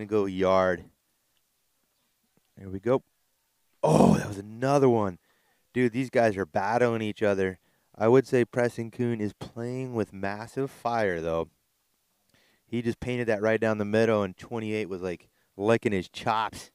going to go yard. There we go. Oh, that was another one. Dude, these guys are battling each other. I would say Preston Kuhn is playing with massive fire, though. He just painted that right down the middle, and 28 was like licking his chops.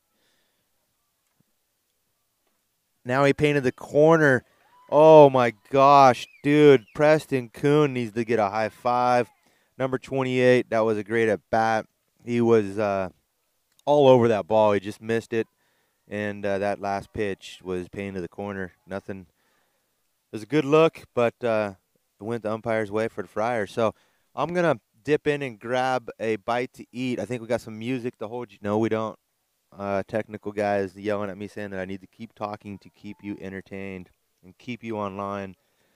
Now he painted the corner. Oh, my gosh, dude. Preston Kuhn needs to get a high five. Number 28, that was a great at-bat. He was all over that ball. He just missed it. And that last pitch was painted to the corner. Nothing. It was a good look, but it went the umpire's way for the Friars. So I'm going to dip in and grab a bite to eat. I think we got some music to hold you. No, we don't. Technical guys yelling at me saying that I need to keep talking to keep you entertained and keep you online.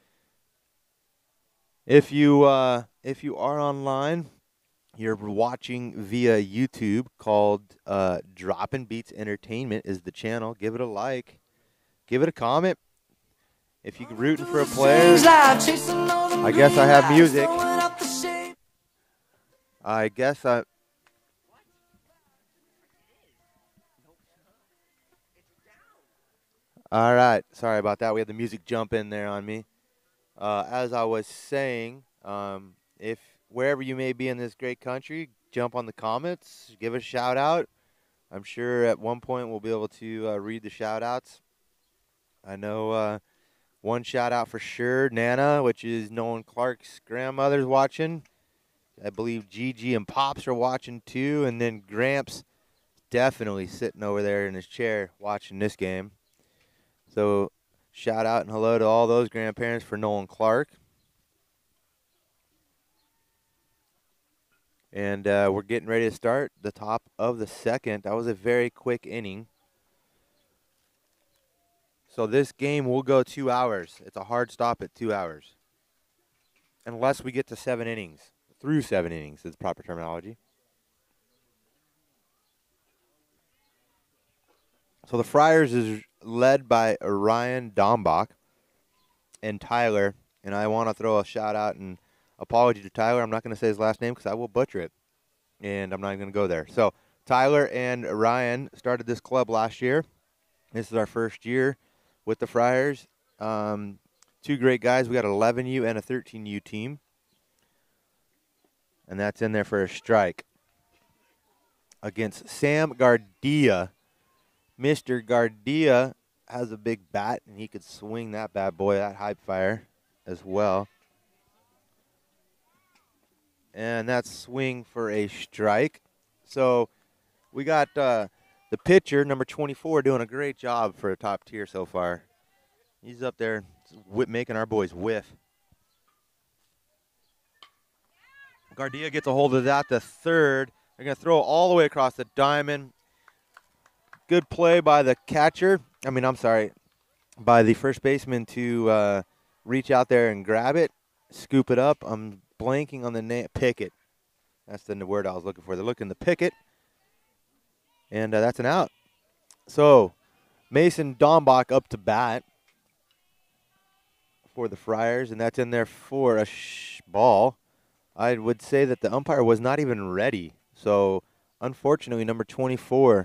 If you are online, you're watching via YouTube called Droppin' Beats Entertainment is the channel. Give it a like. Give it a comment. If you're rooting for a player, I guess I have music. I guess I... All right. Sorry about that. We had the music jump in there on me. As I was saying, if wherever you may be in this great country, jump on the comments, give a shout out. I'm sure at one point we'll be able to read the shout outs. I know one shout out for sure, Nana, which is Nolan Clark's grandmother's watching. I believe Gigi and Pops are watching too, and then Gramps definitely sitting over there in his chair watching this game. So shout out and hello to all those grandparents for Nolan Clark. And we're getting ready to start the top of the second. That was a very quick inning. So this game will go 2 hours. It's a hard stop at 2 hours. Unless we get to 7 innings. Through 7 innings is proper terminology. So the Friars is led by Ryan Dombach and Tyler. And I want to throw a shout out and apology to Tyler. I'm not going to say his last name because I will butcher it. And I'm not going to go there. So Tyler and Ryan started this club last year. This is our first year with the Friars. Two great guys. We got an 11U and a 13U team. And that's in there for a strike. Against Sam Gardia. Mr. Gardia has a big bat, and he could swing that bad boy, that high fire, as well. And that's swing for a strike. So we got the pitcher, number 24, doing a great job for a top tier so far. He's up there making our boys whiff. Gardia gets a hold of that, the third. They're going to throw it all the way across the diamond. Good play by the catcher. By the first baseman to reach out there and grab it, scoop it up. I'm blanking on the name. Pickett. That's the word I was looking for. They're looking to pick it. And that's an out. So Mason Dombach up to bat for the Friars, and that's in there for a ball. I would say that the umpire was not even ready. So unfortunately, number 24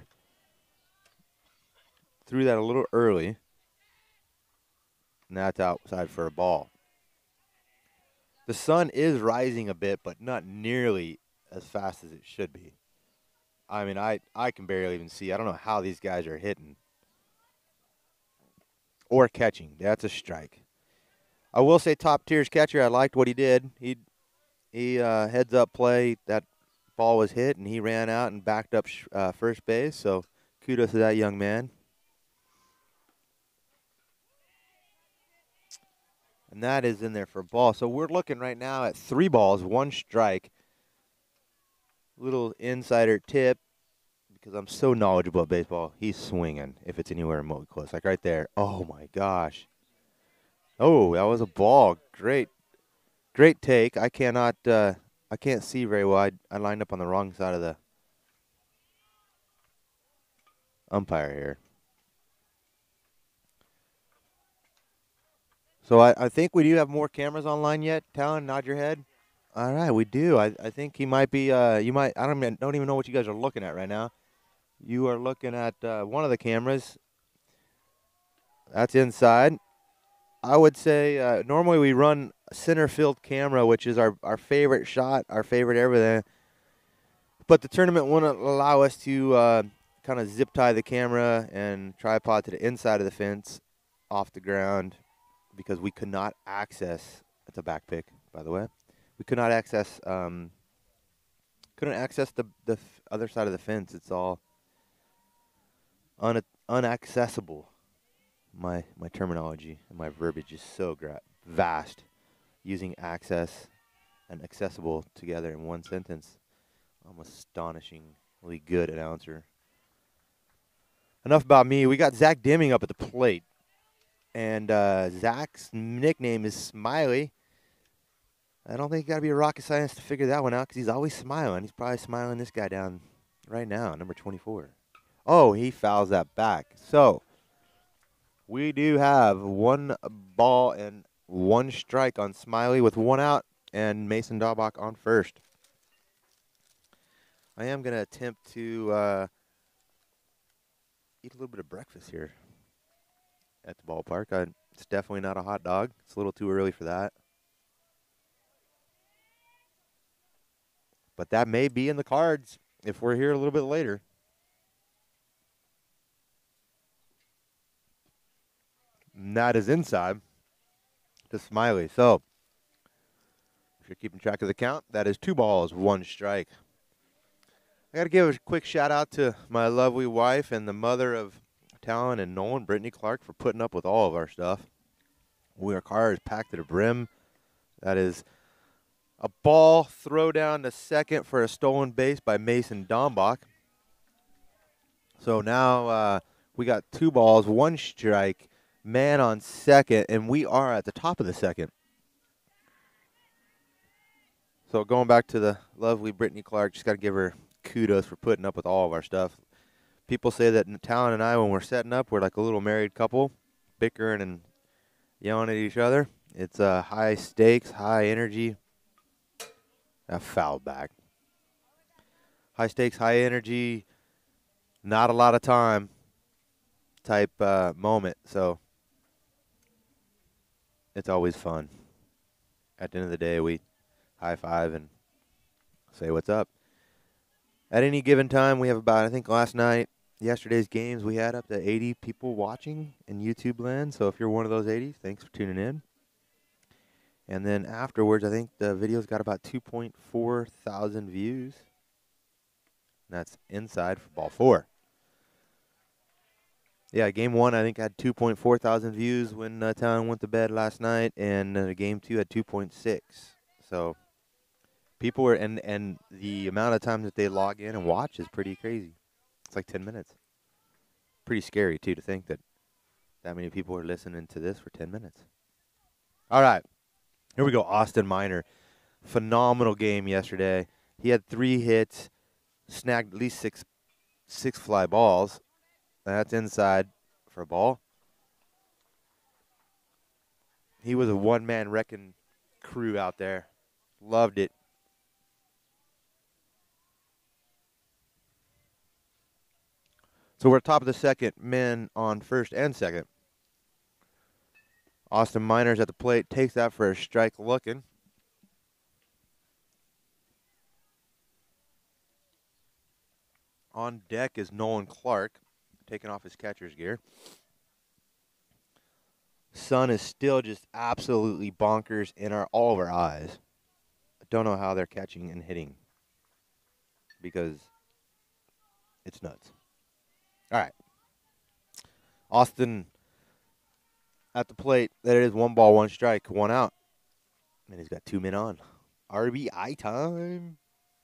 threw that a little early. And that's outside for a ball. The sun is rising a bit, but not nearly as fast as it should be. I mean, I can barely even see. I don't know how these guys are hitting or catching. That's a strike. I will say top tier's catcher, I liked what he did. He heads up play. That ball was hit, and he ran out and backed up first base. So kudos to that young man. And that is in there for a ball. So we're looking right now at 3 balls, 1 strike. Little insider tip, because I'm so knowledgeable of baseball. He's swinging if it's anywhere remotely close. Like right there. Oh, my gosh. Oh, that was a ball. Great take. I can't see very well. I lined up on the wrong side of the umpire here. So I think we do have more cameras online yet. Talon, nod your head. All right, we do. I think he might be. You might. Don't even know what you guys are looking at right now. You are looking at one of the cameras. That's inside. I would say normally we run a center field camera, which is our favorite shot, our favorite everything. But the tournament wouldn't allow us to kind of zip tie the camera and tripod to the inside of the fence off the ground because we could not access. It's a back pick, by the way. We could not access. Couldn't access the other side of the fence. It's all unaccessible. My terminology and my verbiage is so vast. Using access and accessible together in one sentence. I'm astonishingly good announcer. Enough about me. We got Zach Deming up at the plate. And Zach's nickname is Smiley. I don't think you got to be a rocket scientist to figure that one out because he's always smiling. He's probably smiling this guy down right now, number 24. Oh, he fouls that back. So we do have 1 ball and 1 strike on Smiley with 1 out and Mason Daubach on first. I am going to attempt to eat a little bit of breakfast here at the ballpark. It's definitely not a hot dog. It's a little too early for that. But that may be in the cards if we're here a little bit later. And that is inside to Smiley. So, if you're keeping track of the count, that is 2 balls, 1 strike. I got to give a quick shout out to my lovely wife and the mother of Talon and Nolan, Brittany Clark, for putting up with all of our stuff. Our car is packed to the brim. That is a ball throw down to second for a stolen base by Mason Dombach. So now we got 2 balls, 1 strike, man on second, and we are at the top of the second. So going back to the lovely Brittany Clark, just got to give her kudos for putting up with all of our stuff. People say that Talon and I, when we're setting up, we're like a little married couple, bickering and yelling at each other. It's high stakes, high energy. A foul back. High stakes, high energy, not a lot of time type moment. So it's always fun. At the end of the day, we high five and say what's up. At any given time, we have about, I think yesterday's games, we had up to 80 people watching in YouTube land. So if you're one of those 80, thanks for tuning in. And then afterwards, I think the video's got about 2.4 thousand views. And that's inside for ball 4. Yeah, game 1, I think, had 2.4 thousand views when Talon went to bed last night. And game 2 had 2.6. So people were, and the amount of times that they log in and watch is pretty crazy. It's like 10 minutes. Pretty scary, too, to think that many people are listening to this for 10 minutes. All right. Here we go, Austin Minor. Phenomenal game yesterday. He had 3 hits, snagged at least six fly balls. That's inside for a ball. He was a one-man wrecking crew out there. Loved it. So we're top of the second, men on first and second. Austin Minor's at the plate, takes that for a strike looking. On deck is Nolan Clark, taking off his catcher's gear. Sun is still just absolutely bonkers in all of our eyes. I don't know how they're catching and hitting because it's nuts. All right. Austin at the plate. There it is, 1 ball, 1 strike, 1 out. And he's got 2 men on. RBI time.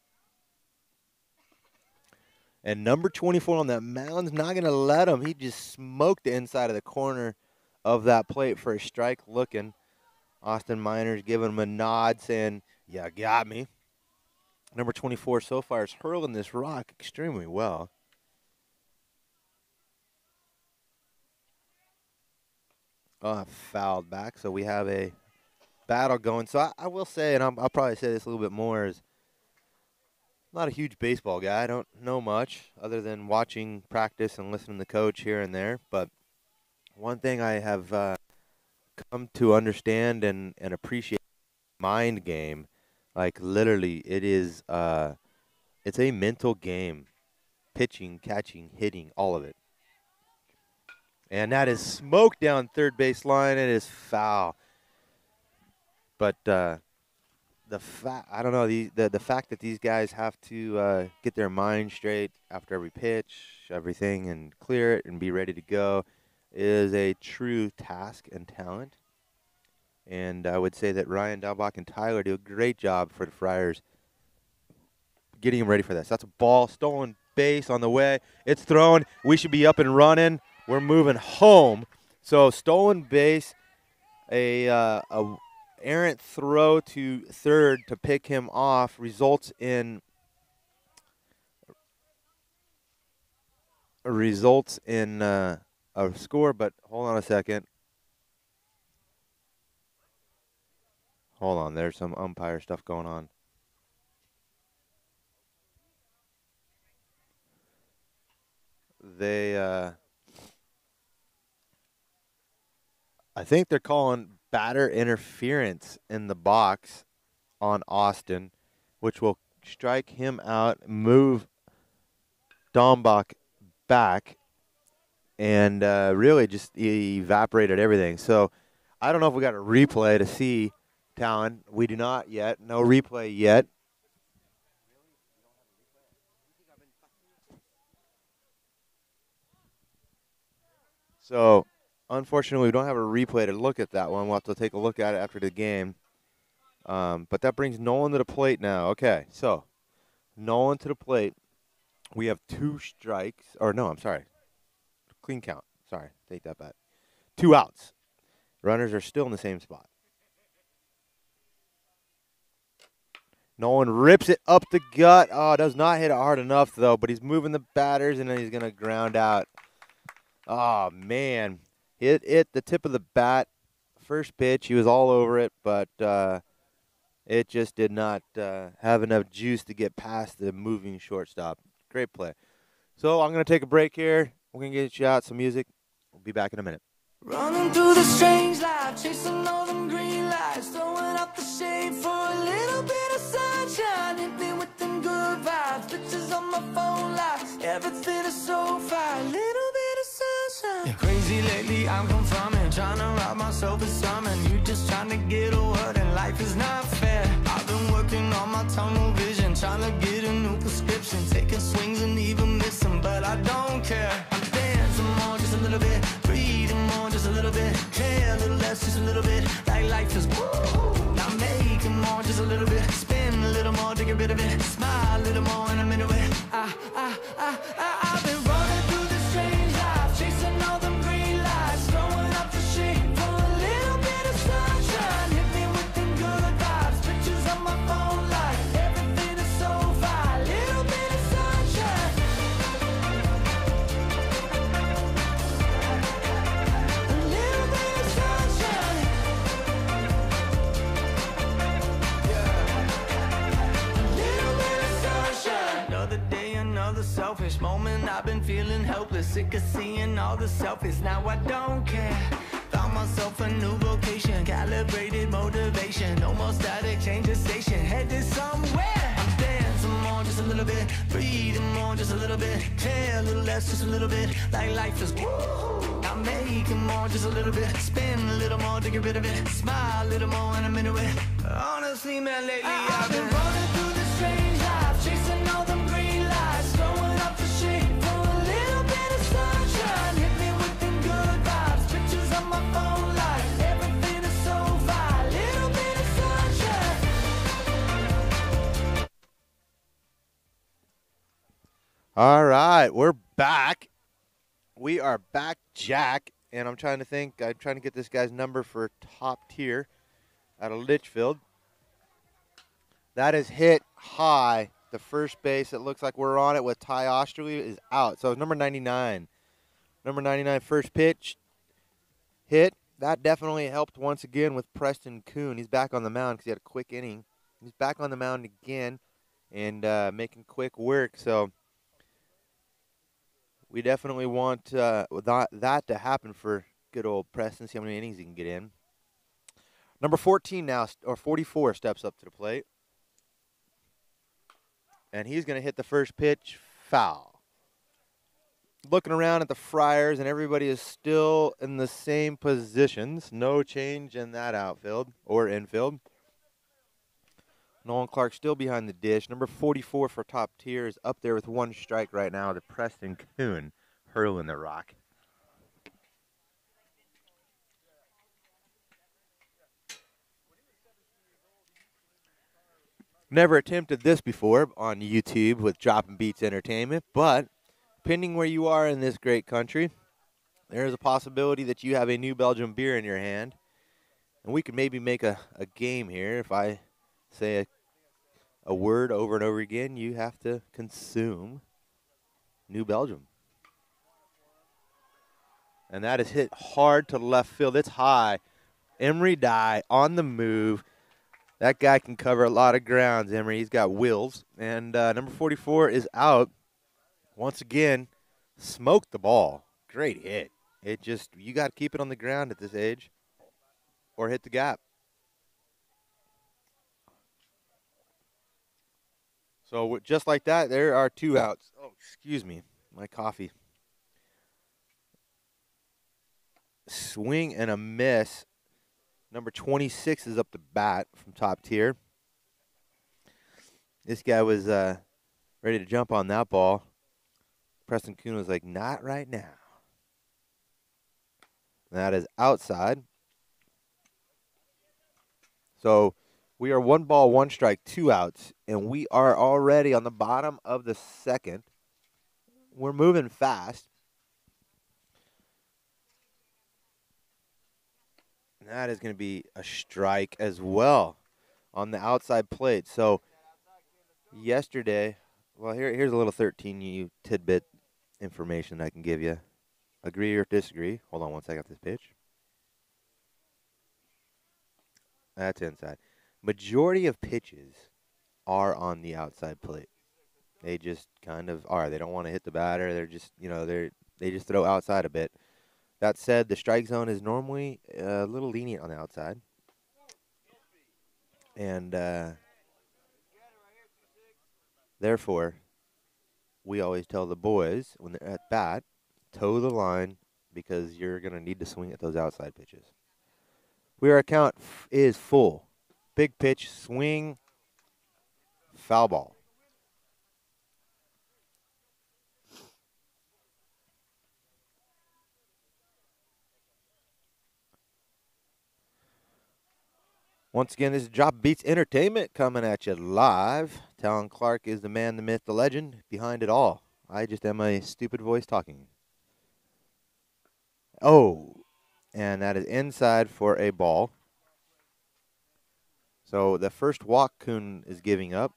And number 24 on that mound's not going to let him. He just smoked the inside of the corner of that plate for a strike looking. Austin Minor's giving him a nod saying, "Yeah, got me." Number 24 so far is hurling this rock extremely well. Fouled back, so we have a battle going. So I will say, and I'll probably say this a little bit more, is I'm not a huge baseball guy. I don't know much other than watching practice and listening to the coach here and there. But one thing I have come to understand and appreciate mind game, like literally, it's a mental game. Pitching, catching, hitting, all of it. And that is smoke down third base line. It is foul. But I don't know, the fact that these guys have to get their mind straight after every pitch, everything, and clear it and be ready to go is a true task and talent. And I would say that Ryan Dahlbach and Tyler do a great job for the Friars getting him ready for this. That's a ball, stolen base on the way. It's thrown. We should be up and running. We're moving home. So stolen base, a errant throw to third to pick him off results in a score. But hold on a second. Hold on. There's some umpire stuff going on. I think they're calling batter interference in the box on Austin, which will strike him out, move Dombach back, and really just evaporated everything. So I don't know if we got a replay to see, Talon. We do not yet. No replay yet. So unfortunately, we don't have a replay to look at that one. We'll have to take a look at it after the game. But that brings Nolan to the plate now. Okay, so Nolan to the plate. We have 2 strikes. Or no, I'm sorry. Clean count. Sorry, take that back. 2 outs. Runners are still in the same spot. Nolan rips it up the gut. Oh, does not hit it hard enough, though. But he's moving the batters, and then he's going to ground out. Oh, man. Hit the tip of the bat. First pitch, he was all over it, but it just did not have enough juice to get past the moving shortstop. Great play. So I'm going to take a break here. We're going to get you out some music. We'll be back in a minute. Running through the strange life, chasing all them green lights, throwing up the shade for a little bit of sunshine. Hit me with them good vibes, pictures on my phone lights. Everything is so fine, little bit of sunshine. Yeah, crazy lately, I'm confirming, trying to rob myself of something. You just trying to get a word, and life is not fair. I've been working on my tunnel vision, trying to get a new prescription, taking swings and even missing, but I don't care. I'm dancing more, just a little bit, breathing more, just a little bit, care a little less, just a little bit, like life is woo. Now making more, just a little bit, spin a little more to get rid of it, smile a little more and I'm into it. I've been running through this strange life, chasing all them green lights, throwing up the shade for a little bit of sunshine. Hit me with them good vibes, pictures on my phone light, everything is so fine, little bit of sunshine. A little bit of sunshine. A little bit of sunshine. Another day, another selfish moment. I've been feeling helpless, sick of seeing all the selfies. Now I don't care. Found myself a new vocation, calibrated motivation. No more static, change the station, headed somewhere. I'm dancing more, just a little bit, breathing more, just a little bit, care a little less, just a little bit, like life is woo. I'm making more, just a little bit, spin a little more to get rid of it, smile a little more and I'm into it. Honestly, man, lately I've been running through this strange life, chasing all them green lights, throwing up the shade for a little bit of sunshine. Hit me with them good vibes, pictures on my phone light, everything is so fine, little bit of sunshine. All right, we're back. We are back, Jack. And I'm trying to get this guy's number for top tier out of Litchfield. That is hit high. The first base, it looks like we're on it with Ty Osterley, is out. So number 99. Number 99, first pitch, hit, that definitely helped once again with Preston Kuhn. He's back on the mound because he had a quick inning. He's back on the mound again and making quick work. So we definitely want that to happen for good old Preston. See how many innings he can get in. Number 14 now, or 44, steps up to the plate. And he's going to hit the first pitch foul. Looking around at the Friars, and everybody is still in the same positions. No change in that outfield or infield. Nolan Clark still behind the dish. Number 44 for top tier is up there with one strike right now. The Preston Kuhn hurling the rock. Never attempted this before on YouTube with Dropping Beats Entertainment, but depending where you are in this great country, there is a possibility that you have a New Belgium beer in your hand, and we could maybe make a game here. If I say a word over and over again, you have to consume New Belgium. And that is hit hard to left field. It's high. Emery Dye on the move. That guy can cover a lot of grounds, Emery. He's got wheels. And number 44 is out. Once again, smoked the ball. Great hit. It just, you got to keep it on the ground at this age or hit the gap. So just like that, there are two outs. Oh, excuse me, my coffee. Swing and a miss. Number 26 is up to bat from top tier. This guy was ready to jump on that ball. Preston Kuhn was like, not right now. That is outside. So we are 1 ball, 1 strike, 2 outs, and we are already on the bottom of the second. We're moving fast. And that is going to be a strike as well on the outside plate. So yesterday, well, here's a little 13U tidbit information I can give you. Agree or disagree? Hold on one second. This pitch. That's inside. Majority of pitches are on the outside plate. They just kind of are. They don't want to hit the batter. They're just, they just throw outside a bit. That said, the strike zone is normally a little lenient on the outside. And therefore, we always tell the boys when they're at bat, toe the line because you're going to need to swing at those outside pitches. Our count is full. Big pitch, swing, foul ball. Once again, this is Drop Beats Entertainment coming at you live. Talon Clark is the man, the myth, the legend behind it all. I just am a stupid voice talking. Oh, and that is inside for a ball. So the first walk Kuhn is giving up.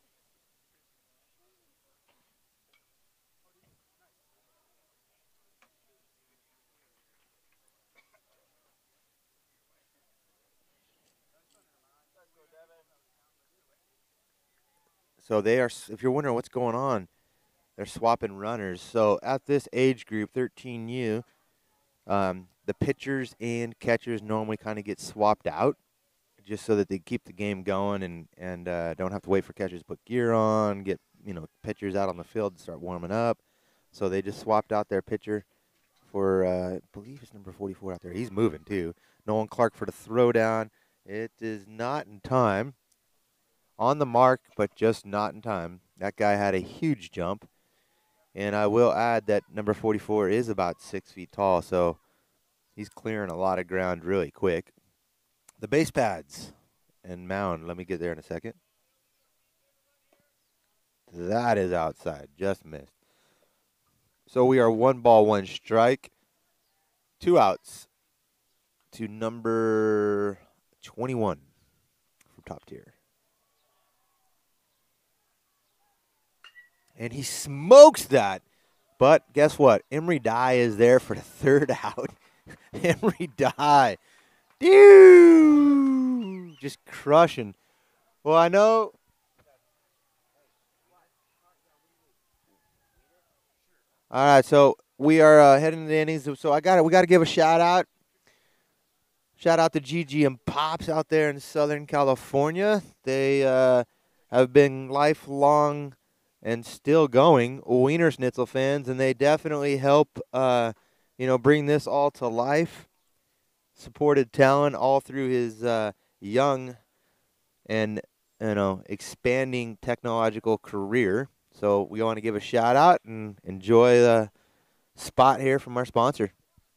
So they are, if you're wondering what's going on, they're swapping runners. So at this age group, 13U, the pitchers and catchers normally kind of get swapped out just so that they keep the game going and don't have to wait for catchers to put gear on, get pitchers out on the field to start warming up. So they just swapped out their pitcher for, I believe it's number 44 out there. He's moving too. Nolan Clark for the throwdown. It is not in time. On the mark, but just not in time. That guy had a huge jump. And I will add that number 44 is about 6 feet tall, so he's clearing a lot of ground really quick. The base pads and mound, let me get there in a second. That is outside, just missed. So we are 1 ball, 1 strike, 2 outs to number 21 from top tier. And he smokes that. But guess what? Emery Dye is there for the 3rd out. Emery Die. Dude, just crushing. Well, I know. All right, so we are heading to the innings. So we got to give a shout out. Shout out to Gigi and Pops out there in Southern California. They have been lifelong and still going Wiener Schnitzel fans, and they definitely help, bring this all to life. Supported Talon all through his young and expanding technological career. So we want to give a shout out and enjoy the spot here from our sponsor.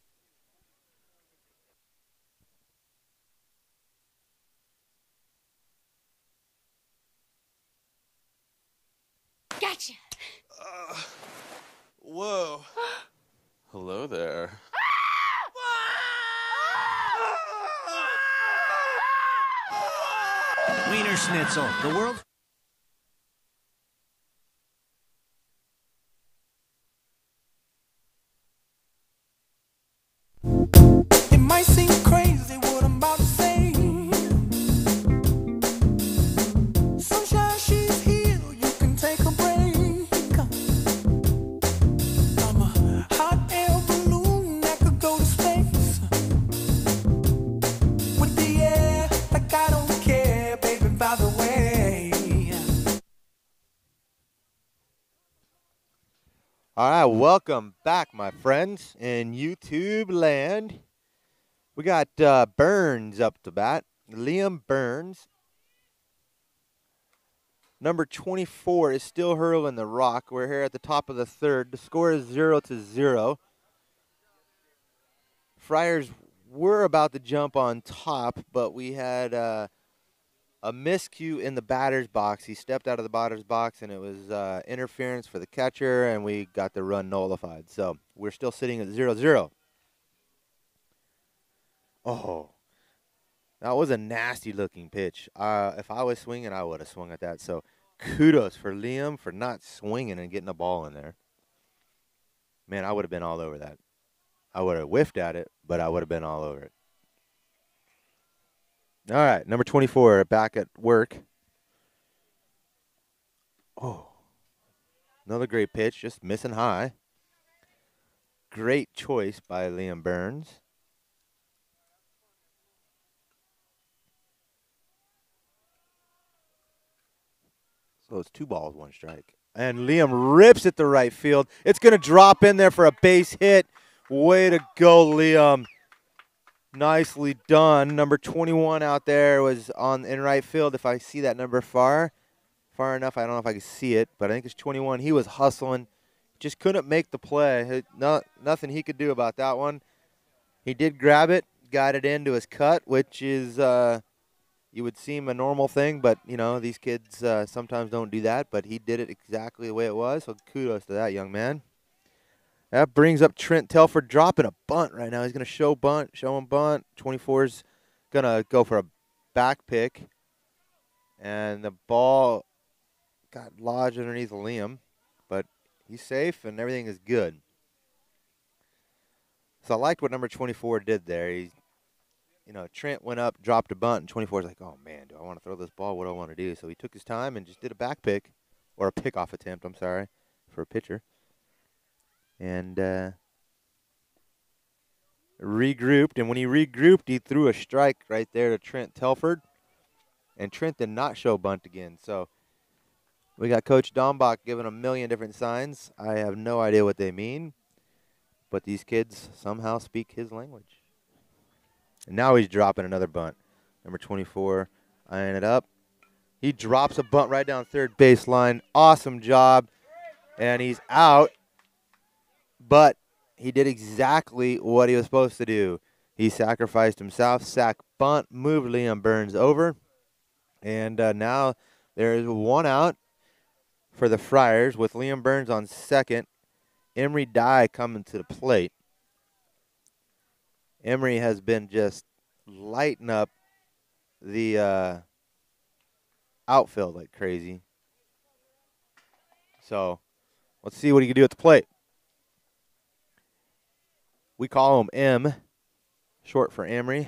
Gotcha. Whoa. Hello there. Wiener Schnitzel, the world. It might seem crazy what I'm about to say. Sunshine, she's here, you can take a break. I'm a hot air balloon that could go to space. With the air, like I don't care, baby, by the way. All right, welcome back, my friends, in YouTube land. We got Burns up to bat, Liam Burns. Number 24 is still hurling the rock. We're here at the top of the third. The score is 0-0. Friars were about to jump on top, but we had a miscue in the batter's box. He stepped out of the batter's box, and it was interference for the catcher, and we got the run nullified. So we're still sitting at 0-0. Oh, that was a nasty-looking pitch. If I was swinging, I would have swung at that. So kudos for Liam for not swinging and getting the ball in there. Man, I would have been all over that. I would have whiffed at it, but I would have been all over it. All right, number 24 back at work. Oh, another great pitch, just missing high. Great choice by Liam Burns. So it's 2 balls, 1 strike. And Liam rips it to right field. It's going to drop in there for a base hit. Way to go, Liam. Nicely done. Number 21 out there was in right field. If I see that number far enough, I don't know if I can see it, but I think it's 21. He was hustling. Just couldn't make the play. Nothing he could do about that one. He did grab it, got it into his cut, which is you would seem a normal thing, but, these kids sometimes don't do that. But he did it exactly the way it was, so kudos to that young man. That brings up Trent Telford dropping a bunt right now. He's going to show him bunt. 24's going to go for a back pick. And the ball got lodged underneath Liam, but he's safe and everything is good. So I liked what number 24 did there. Trent went up, dropped a bunt, and 24's like, oh, man, do I want to throw this ball? What do I want to do? So he took his time and just did a back pick, or a pickoff attempt, I'm sorry, for a pitcher. And regrouped. And when he regrouped, he threw a strike right there to Trent Telford. And Trent did not show bunt again. So we got Coach Dombach giving a million different signs. I have no idea what they mean. But these kids somehow speak his language. And now he's dropping another bunt. Number 24, eyeing it up. He drops a bunt right down third baseline. Awesome job. And he's out. But he did exactly what he was supposed to do. He sacrificed himself, sack bunt, moved Liam Burns over. And now there is 1 out for the Friars with Liam Burns on second. Emery Die coming to the plate. Emery has been just lighting up the outfield like crazy. So let's see what he can do at the plate. We call him M. short for Emery.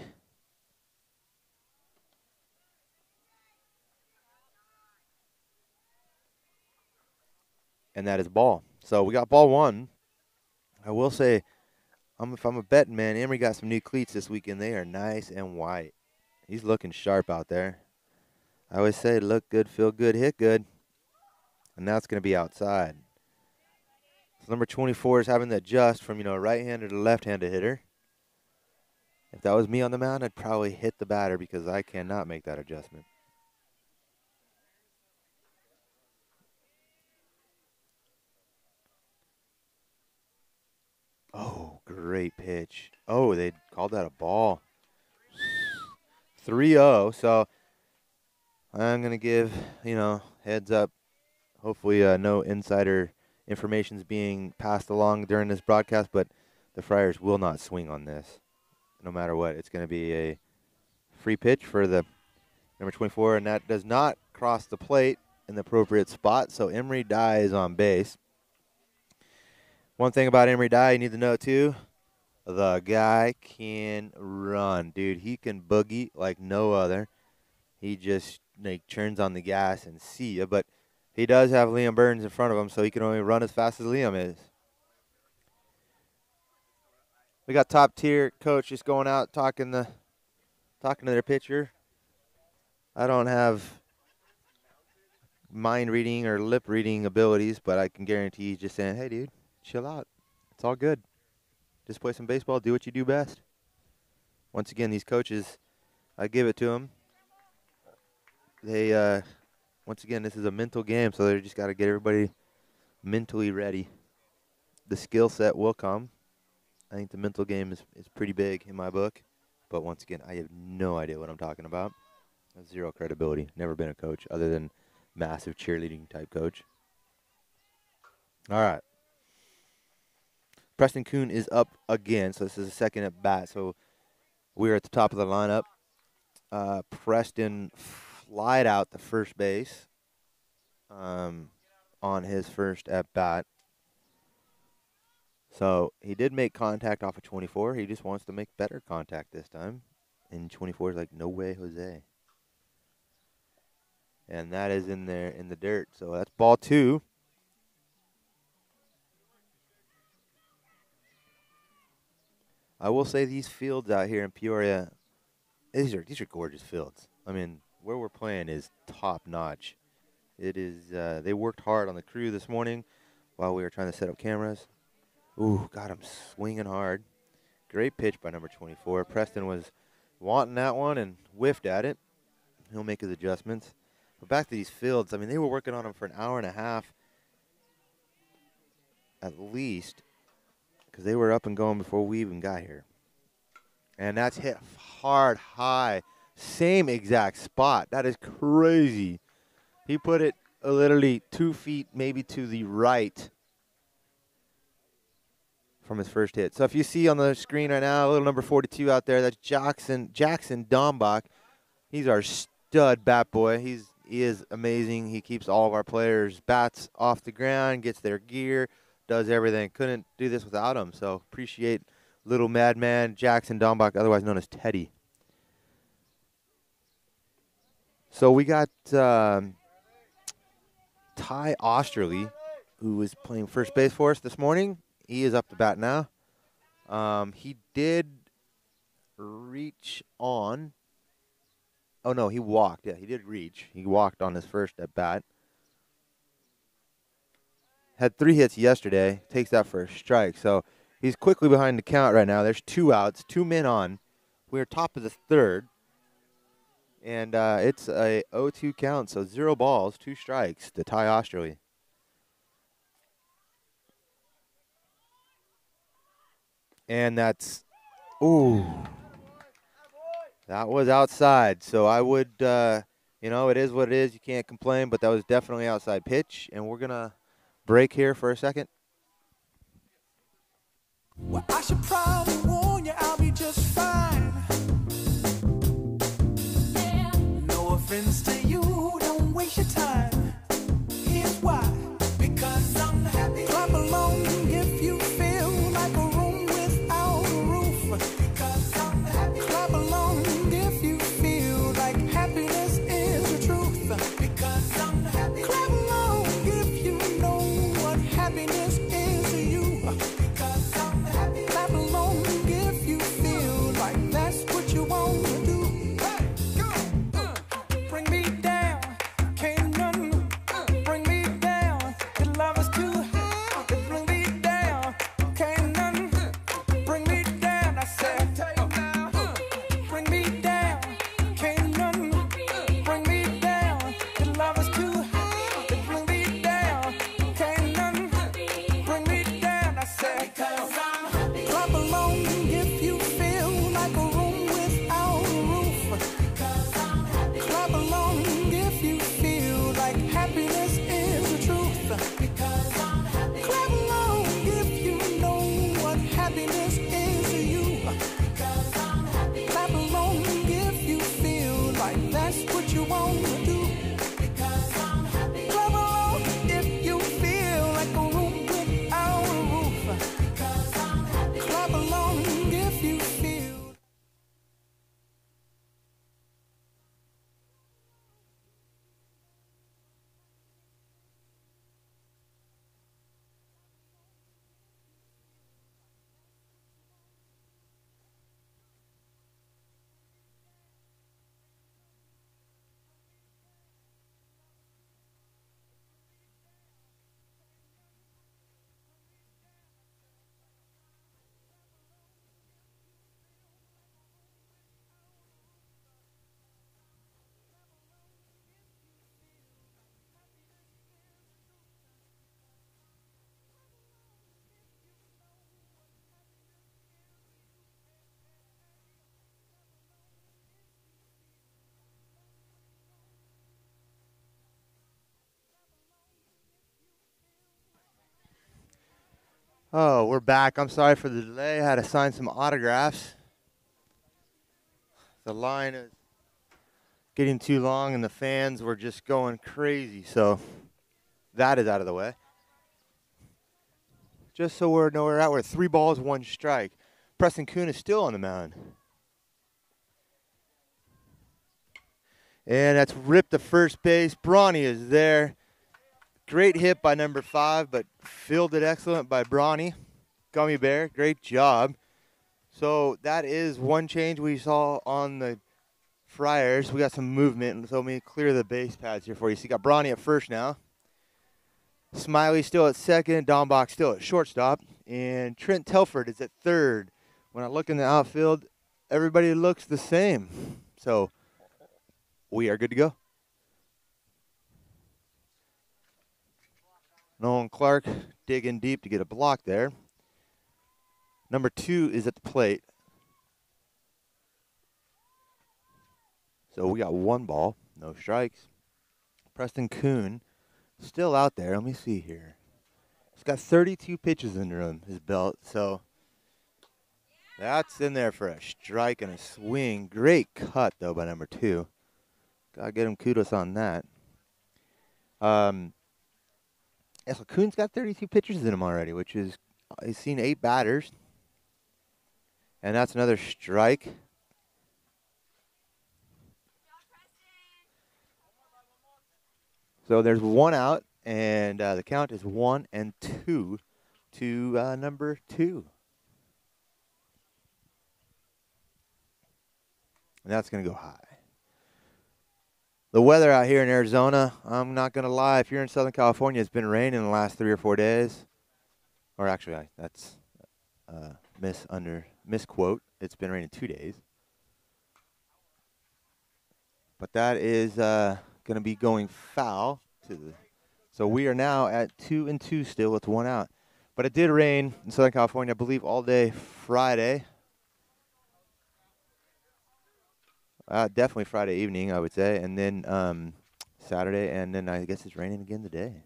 And that is ball. So we got ball one. I will say, if I'm a betting man, Emery got some new cleats this weekend. They are nice and white. He's looking sharp out there. I always say look good, feel good, hit good. And that's going to be outside. So number 24 is having to adjust from, right-handed to left-handed hitter. If that was me on the mound, I'd probably hit the batter because I cannot make that adjustment. Oh, great pitch. Oh, they called that a ball. 3-0. So I'm going to give, heads up. Hopefully no insider information is being passed along during this broadcast, but the Friars will not swing on this no matter what. It's going to be a free pitch for the number 24, and that does not cross the plate in the appropriate spot, so Emery Dye is on base. One thing about Emery Dye you need to know, too, the guy can run. Dude, he can boogie like no other. He just turns on the gas and see ya, but he does have Liam Burns in front of him, so he can only run as fast as Liam is. We got top tier coach just going out talking to their pitcher. I don't have mind reading or lip reading abilities, but I can guarantee he's just saying, hey, dude, chill out. It's all good. Just play some baseball. Do what you do best. Once again, these coaches, I give it to them. They, once again, this is a mental game, so they just got to get everybody mentally ready. The skill set will come. I think the mental game is pretty big in my book. But once again, I have no idea what I'm talking about. I have zero credibility. Never been a coach other than massive cheerleading type coach. All right. Preston Kuhn is up again, so this is a second at bat. So we're at the top of the lineup. Preston flied out the first base on his first at bat. So he did make contact off of 24. He just wants to make better contact this time. And 24 is like, no way, Jose. And that is in there in the dirt. So that's ball two. I will say these fields out here in Peoria, these are gorgeous fields. I mean, where we're playing is top notch. It is. They worked hard on the crew this morning while we were trying to set up cameras. Ooh, got him swinging hard. Great pitch by number 24. Preston was wanting that one and whiffed at it. He'll make his adjustments. But back to these fields, I mean, they were working on them for an hour and a half at least because they were up and going before we even got here. And that's hit hard, high. Same exact spot. That is crazy. He put it literally 2 feet maybe to the right from his first hit. So if you see on the screen right now, a little number 42 out there, that's Jackson Dombach. He's our stud bat boy. He is amazing. He keeps all of our players' bats off the ground, gets their gear, does everything. Couldn't do this without him. So appreciate little madman Jackson Dombach, otherwise known as Teddy. So we got Ty Osterley, who was playing first base for us this morning. He is up to bat now. He did reach on. Oh, no, he walked. Yeah, he did reach. He walked on his first at bat. Had 3 hits yesterday. Takes that for a strike. So he's quickly behind the count right now. There's 2 outs, 2 men on. We're top of the third. And it's a 0-2 count, so 0 balls, 2 strikes to Ty Osterley. And that's, ooh, that was outside. So I would, it is what it is. You can't complain, but that was definitely outside pitch. And we're going to break here for a second. Well, I should probably warn you, I'll be just fine. Yeah. No offense to you, don't waste your time. Here's why. Because I'm happy. Clap along if you feel like a room without a roof. Because I'm happy. Oh, we're back. I'm sorry for the delay. I had to sign some autographs. The line is getting too long and the fans were just going crazy. So that is out of the way. Just so we're nowhere out, we're 3 balls, 1 strike. Preston Kuhn is still on the mound. And that's ripped to first base. Bronny is there. Great hit by number 5, but fielded excellent by Bronny. Gummy Bear, great job. So that is one change we saw on the Friars. We got some movement, so let me clear the base pads here for you. So you got Bronny at first now. Smiley still at second. Dombach still at shortstop. And Trent Telford is at third. When I look in the outfield, everybody looks the same. So we are good to go. Nolan Clark digging deep to get a block there. Number 2 is at the plate. So we got 1 ball, no strikes. Preston Kuhn still out there. Let me see here. He's got 32 pitches under his belt, so that's in there for a strike and a swing. Great cut, though, by number 2. Got to get him kudos on that. Yeah, so Kuhn's got 32 pitches in him already, which is, he's seen 8 batters. And that's another strike. So there's 1 out, and the count is 1-2 to number 2. And that's going to go high. The weather out here in Arizona, I'm not going to lie. If you're in Southern California, it's been raining the last 3 or 4 days. Or actually, that's misquote. It's been raining 2 days. But that is going to be going foul. So we are now at 2-2 still with 1 out. But it did rain in Southern California, I believe, all day Friday. Definitely Friday evening, I would say, and then Saturday, and then I guess it's raining again today.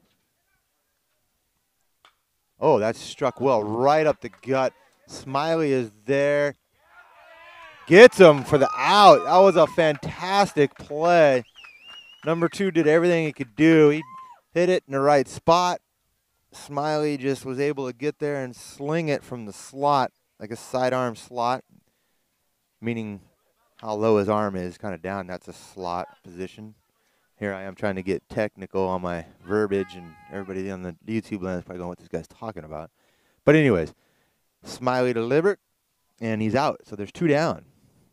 Oh, that's struck well, right up the gut. Smiley is there. Gets him for the out. That was a fantastic play. Number 2 did everything he could do. He hit it in the right spot. Smiley just was able to get there and sling it from the slot, like a sidearm slot, meaning how low his arm is, kind of down. That's a slot position. Here I am trying to get technical on my verbiage, and everybody on the YouTube land is probably going, what this guy's talking about. But anyways, Smiley delivered, and he's out. So there's 2 down.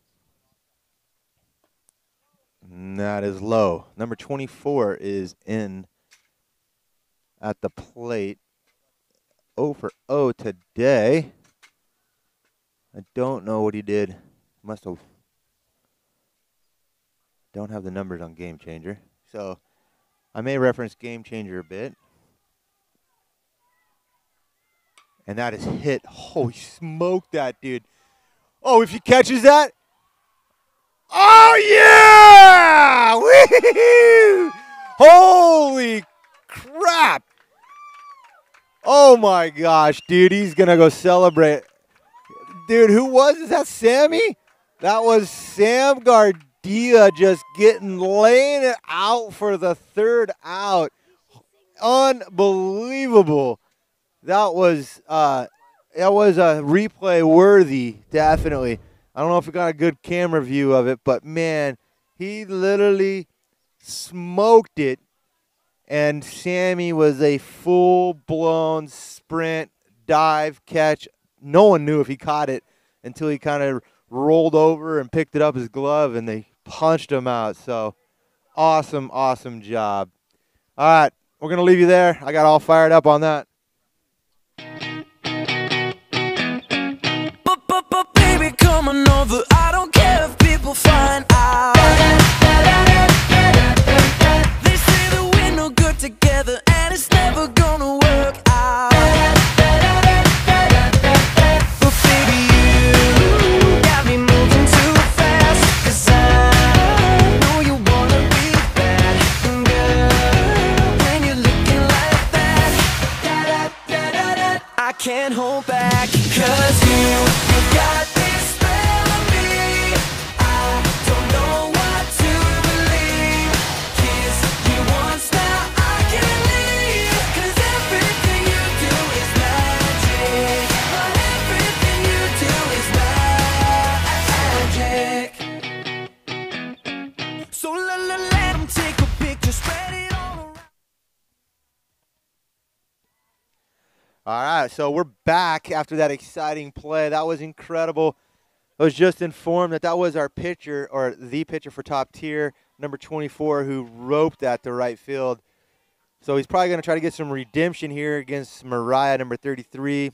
And that is low. Number 24 is in at the plate. 0 for 0 today. I don't know what he did. Must have. Don't have the numbers on Game Changer. So I may reference Game Changer a bit. And that is hit. Oh, he smoked that, dude. Oh, if he catches that. Oh, yeah! Woo-hoo-hoo! Holy crap. Oh, my gosh, dude. He's going to go celebrate. Dude, who was it? Is that Sammy? That was Sam Gardia just laying it out for the 3rd out. Unbelievable. That was a replay worthy, definitely. I don't know if we got a good camera view of it, but man, he literally smoked it. And Sammy was a full-blown sprint, dive, catch. No one knew if he caught it until he kind of rolled over and picked it up his glove, and they punched him out. So awesome, awesome job. All right, we're going to leave you there. I got all fired up on that. But baby, come on over. I don't care if people find out. They say that we're no good together, and it's never gonna work out. But baby, you got me moving too fast, 'cause I know you wanna be bad. And girl, when you're looking like that, back. 'Cause you got this spell on me. I don't know what to believe. Kiss you once, now I can't leave. 'Cause everything you do is magic. But everything you do is magic. So let 'em take a picture, spread it all around. All right, so we're back after that exciting play. That was incredible. I was just informed that that was our pitcher, or the pitcher for Top Tier, number 24, who roped that to right field. So he's probably going to try to get some redemption here against Mariah, number 33.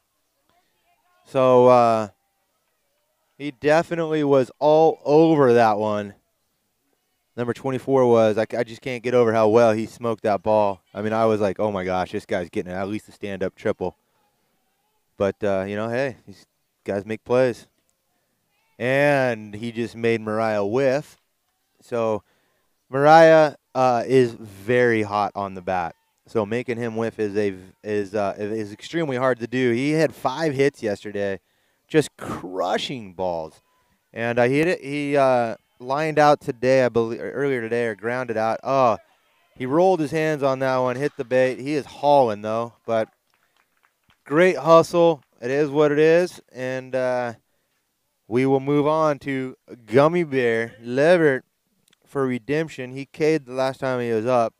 So he definitely was all over that one. Number 24 was. I just can't get over how well he smoked that ball. I mean, I was like, oh, my gosh, this guy's getting at least a stand-up triple. But, hey, these guys make plays. And he just made Mariah whiff. So Mariah is very hot on the bat. So making him whiff is extremely hard to do. He had 5 hits yesterday, just crushing balls. And he hit it. He lined out today, I believe, or earlier today, or grounded out. Oh, he rolled his hands on that one, hit the bait. He is hauling, though. But great hustle. It is what it is. And we will move on to Gummy Bear Leverett for redemption. He K'd the last time he was up.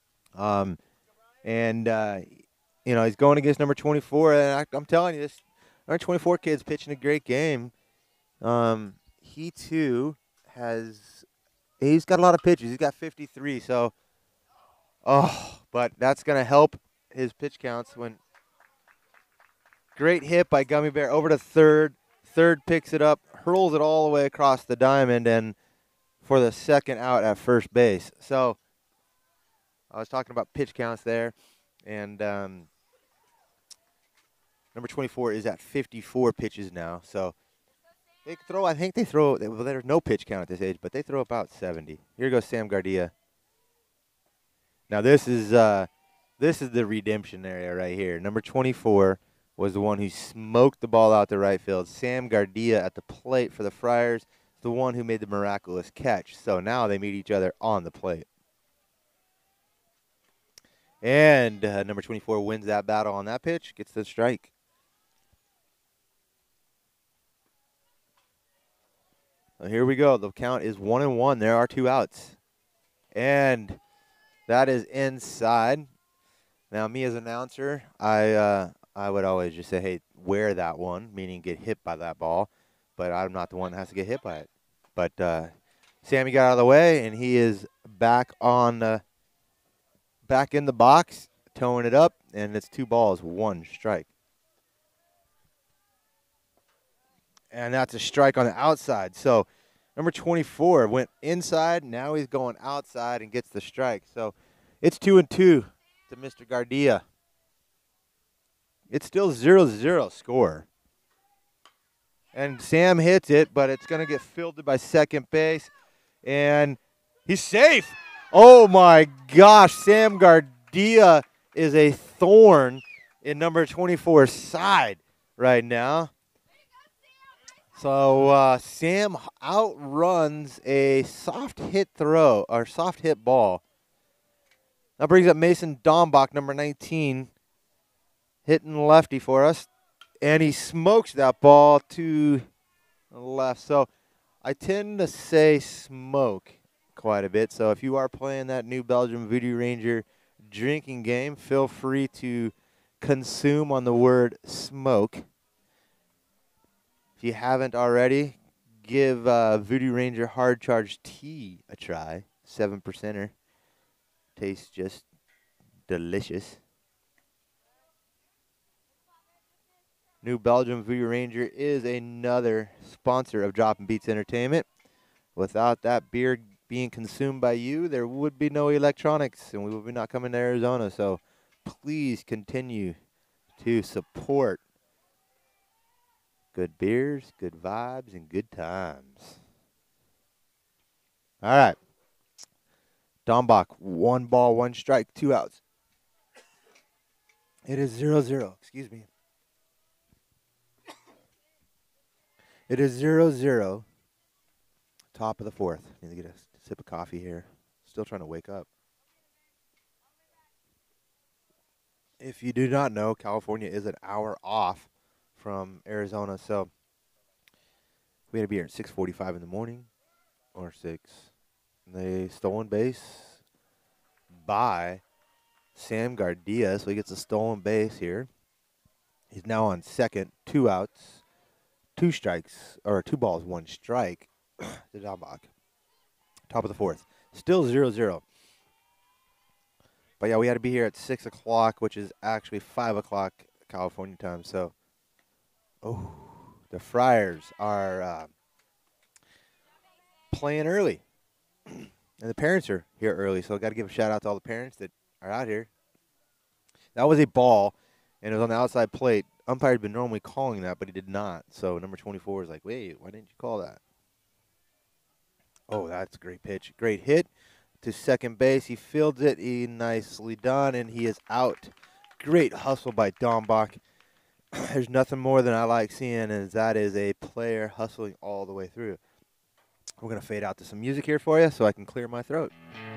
He's going against number 24. And I'm telling you, this number 24 kid's pitching a great game. He, too, he's got a lot of pitches. He's got 53. So, but that's going to help his pitch counts. Great hit by Gummy Bear over to third. Third picks it up, hurls it all the way across the diamond, and for the second out at first base. So I was talking about pitch counts there, and number 24 is at 54 pitches now. So there's no pitch count at this age, but they throw about 70. Here goes Sam Gardia. Now this is the redemption area right here. Number 24 was the one who smoked the ball out to right field. Sam Gardia at the plate for the Friars, the one who made the miraculous catch. So now they meet each other on the plate. And number 24 wins that battle on that pitch, gets the strike. So here we go. The count is 1-1. There are 2 outs. And that is inside. Now, me as announcer, I would always just say, hey, wear that one, meaning get hit by that ball. But I'm not the one that has to get hit by it. But Sammy got out of the way, and he is back in the box, towing it up, and it's 2 balls, 1 strike. And that's a strike on the outside. So number 24 went inside. Now he's going outside and gets the strike. So it's 2-2 to Mr. Gardia. It's still 0-0 score. And Sam hits it, but it's going to get fielded by second base. And he's safe. Oh, my gosh. Sam Gardia is a thorn in number 24's side right now. So Sam outruns a soft hit throw, or soft hit ball. That brings up Mason Dombach, number 19. Hitting lefty for us, and he smokes that ball to the left. So I tend to say smoke quite a bit. So if you are playing that New Belgium Voodoo Ranger drinking game, feel free to consume on the word smoke. If you haven't already, give Voodoo Ranger Hard Charge Tea a try. 7%er. Tastes just delicious. New Belgium Voodoo Ranger is another sponsor of Dropping Beats Entertainment. Without that beer being consumed by you, there would be no electronics, and we would be not coming to Arizona. So please continue to support good beers, good vibes, and good times. All right. Dombach, 1 ball, 1 strike, 2 outs. It is 0-0. Excuse me. It is 0-0. Top of the fourth. Need to get a sip of coffee here. Still trying to wake up. If you do not know, California is an hour off from Arizona, so we had to be here at 6:45 in the morning or 6. They stolen base by Sam Gardia, so he gets a stolen base here. He's now on second, 2 outs, 2 strikes, or 2 balls, 1 strike. The Dombach. Top of the fourth. Still 0-0. But yeah, we had to be here at 6 o'clock, which is actually 5 o'clock California time. So, the Friars are playing early. And the parents are here early, so I got to give a shout out to all the parents that are out here. That was a ball, and it was on the outside plate. Umpire had been normally calling that, but he did not. So number 24 is like, wait, why didn't you call that? Oh, that's a great pitch. Great hit to second base. He fields it. Nicely done, and he is out. Great hustle by Dombach. There's nothing more than I like seeing, and that is a player hustling all the way through. We're going to fade out to some music here for you so I can clear my throat.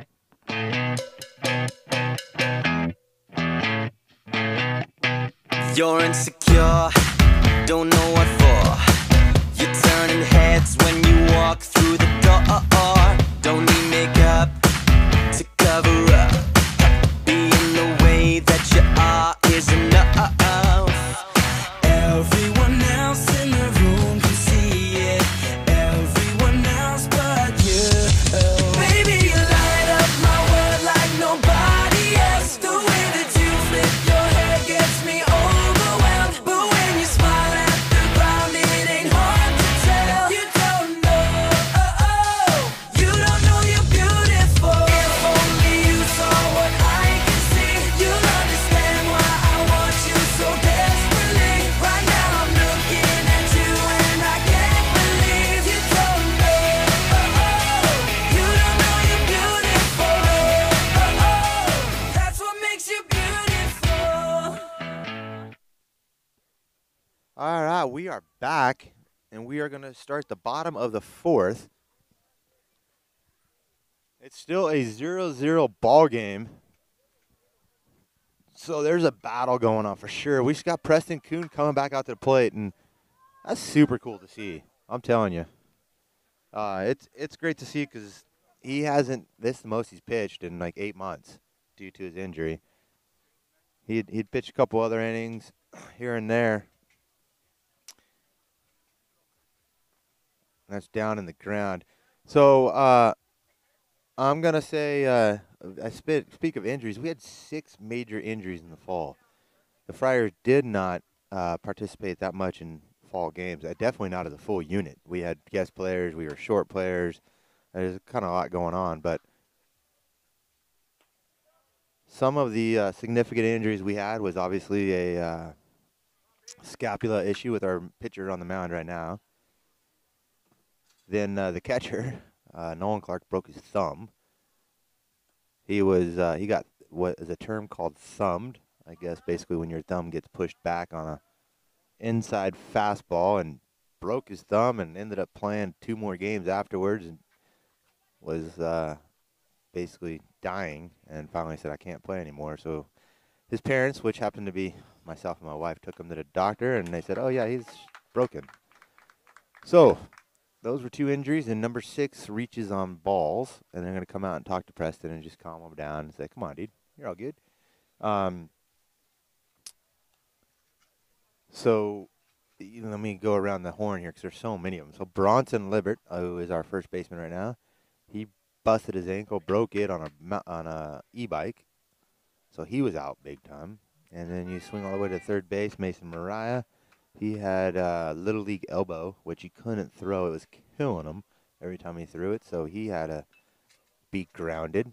You're insecure, don't know what for. You're turning heads when you walk through the door. Don't need makeup to cover up. Being the way that you are is enough. Everyone else in the room can see it. Everyone else but you. Baby, you light up my world like nobody else. The way that you flip your hair gets me overwhelmed. But when you smile at the ground, it ain't hard to tell. You don't know you're beautiful. If only you saw what I can see, you'll understand why I want you so desperately. Right now I'm looking at you and I can't believe you don't know. You don't know you're beautiful. That's what makes you beautiful. All right, we are back, and we are going to start the bottom of the fourth. It's still a 0-0 ball game. So there's a battle going on for sure. We just got Preston Kuhn coming back out to the plate, and that's super cool to see. I'm telling you. It's great to see because he hasn't – this is the most he's pitched in like 8 months due to his injury. He'd pitched a couple other innings here and there. That's down in the ground. So I'm going to say speak of injuries. We had 6 major injuries in the fall. The Friars did not participate that much in fall games. Definitely not as a full unit. We had guest players. We were short players. There's kind of a lot going on. But some of the significant injuries we had was obviously a scapula issue with our pitcher on the mound right now. Then the catcher, Nolan Clark, broke his thumb. He got what is a term called thumbed, I guess, basically when your thumb gets pushed back on a inside fastball, and broke his thumb and ended up playing 2 more games afterwards and was basically dying and finally said, I can't play anymore. So his parents, which happened to be myself and my wife, took him to the doctor, and they said, oh, yeah, he's broken. So those were 2 injuries, and number 6 reaches on balls, and they're going to come out and talk to Preston and just calm him down and say, come on, dude, you're all good. So let me go around the horn here because there's so many of them. So Bronson Libert, who is our first baseman right now, he busted his ankle, broke it on a e-bike, so he was out big time. And then you swing all the way to third base, Mason Mariah. He had a Little League elbow, which he couldn't throw. It was killing him every time he threw it, so he had to be grounded.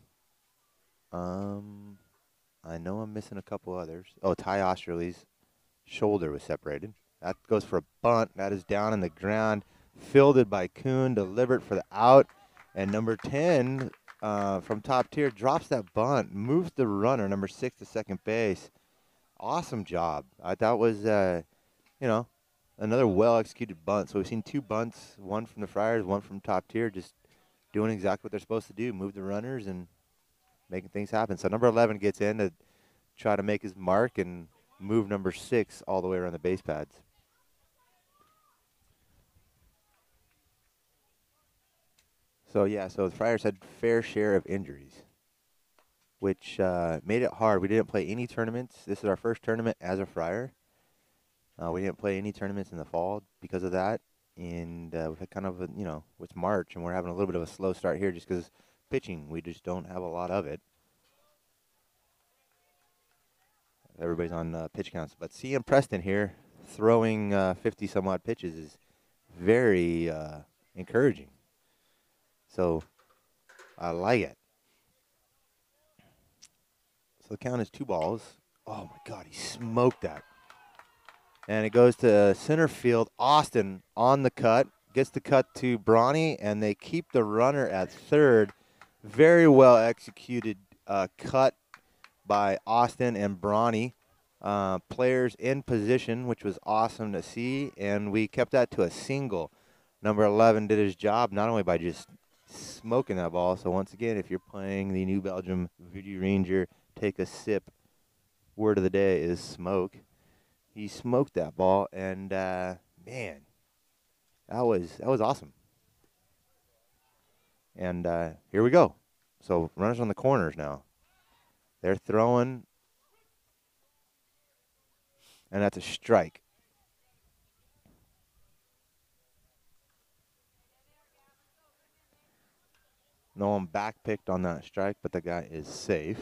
I know I'm missing a couple others. Oh, Ty Osterley's shoulder was separated. That goes for a bunt. That is down in the ground. Fielded by Kuhn, delivered for the out. And number 10 from top tier drops that bunt, moves the runner, number 6, to second base. Awesome job. That was, another well-executed bunt. So we've seen 2 bunts, one from the Friars, one from top tier, just doing exactly what they're supposed to do, move the runners and making things happen. So number 11 gets in to try to make his mark and move number 6 all the way around the base pads. So, yeah, so the Friars had fair share of injuries, which made it hard. We didn't play any tournaments. This is our first tournament as a Friar. We didn't play any tournaments in the fall because of that. And we've had kind of a, it's March, and we're having a little bit of a slow start here just because pitching, we just don't have a lot of it. Everybody's on pitch counts. But seeing Preston here throwing 50-some-odd pitches is very encouraging. So I like it. So the count is 2 balls. Oh, my God, he smoked that. And it goes to center field. Austin on the cut. Gets the cut to Bronny, and they keep the runner at third. Very well executed cut by Austin and Bronny. Players in position, which was awesome to see. And we kept that to a single. Number 11 did his job, not only by just smoking that ball. So once again, if you're playing the New Belgium Voodoo Ranger, take a sip. Word of the day is smoke. He smoked that ball, and man, that was awesome. And here we go. So runners on the corners now. They're throwing, and that's a strike. No one backpicked on that strike, but the guy is safe.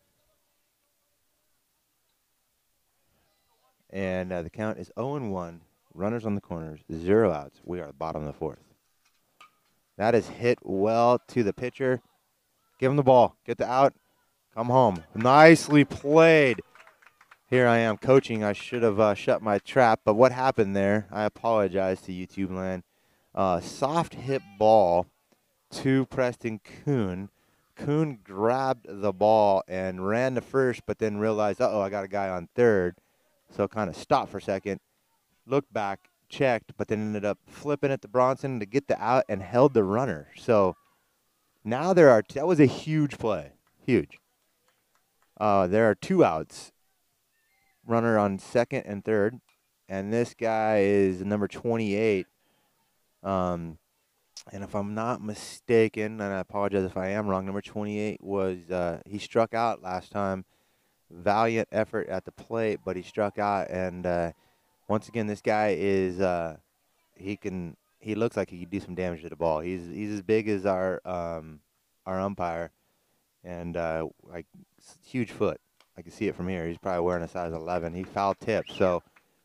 And the count is 0-1. Runners on the corners, 0 outs. We are at the bottom of the 4th. That is hit well to the pitcher. Give him the ball. Get the out. Come home. Nicely played. Here I am coaching. I should have shut my trap. But what happened there, I apologize to YouTube land. Soft hit ball to Preston Kuhn. Kuhn grabbed the ball and ran to first, but then realized, uh-oh, I got a guy on third. So kind of stopped for a second, looked back, checked, but then ended up flipping it to Bronson to get the out and held the runner. So now that was a huge play, huge. There are 2 outs, runner on second and third, and this guy is number 28. And if I'm not mistaken, and I apologize if I am wrong, number 28 was, he struck out last time. Valiant effort at the plate, but he struck out. And once again, this guy is he looks like he could do some damage to the ball. He's as big as our umpire, and like huge foot. I can see it from here. He's probably wearing a size 11. He foul tipped. So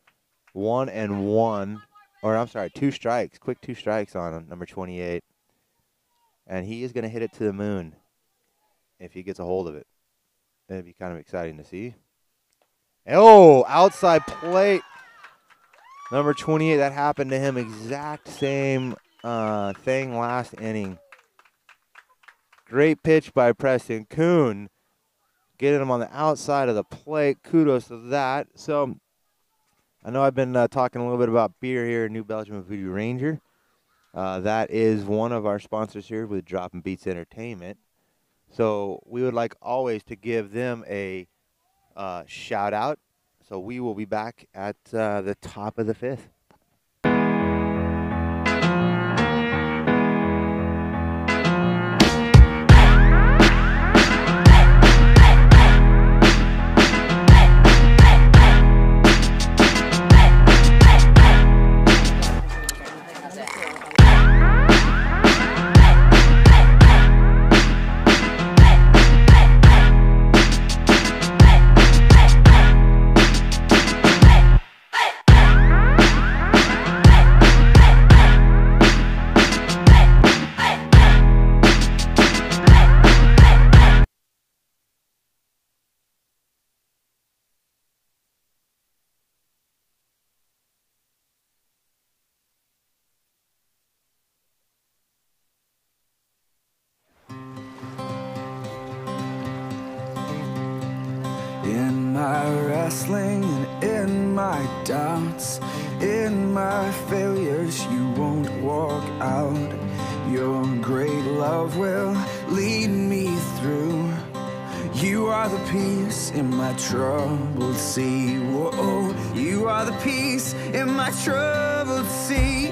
1-1, or I'm sorry, 2 strikes. Quick 2 strikes on number 28, and he is going to hit it to the moon if he gets a hold of it. That'd be kind of exciting to see. Oh, outside plate. Number 28, that happened to him. Exact same thing last inning. Great pitch by Preston Kuhn. Getting him on the outside of the plate. Kudos to that. So I know I've been talking a little bit about beer here in New Belgium Voodoo Ranger. That is one of our sponsors here with Dropping Beats Entertainment. So we would like always to give them a shout out. So we will be back at the top of the 5th. In my wrestling and In my doubts, in my failures, you won't walk out. Your great love will lead me through. You are the peace in my troubled sea. Whoa, you are the peace in my troubled sea.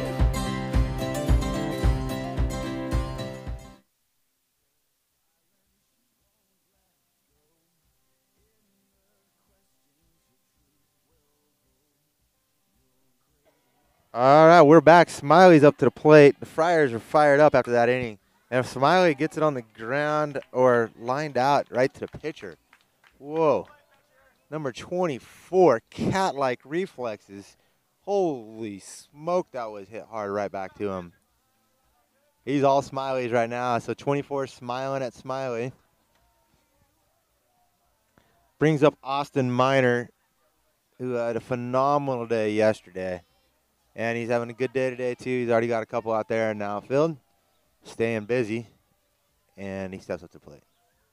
All right, we're back. Smiley's up to the plate. The Friars are fired up after that inning. And if Smiley gets it on the ground or lined out right to the pitcher, whoa. Number 24, cat-like reflexes. Holy smoke, that was hit hard right back to him. He's all Smileys right now, so 24 smiling at Smiley. Brings up Austin Minor, who had a phenomenal day yesterday. And he's having a good day today, too. He's already got a couple out there in the outfield, staying busy, and he steps up to the plate.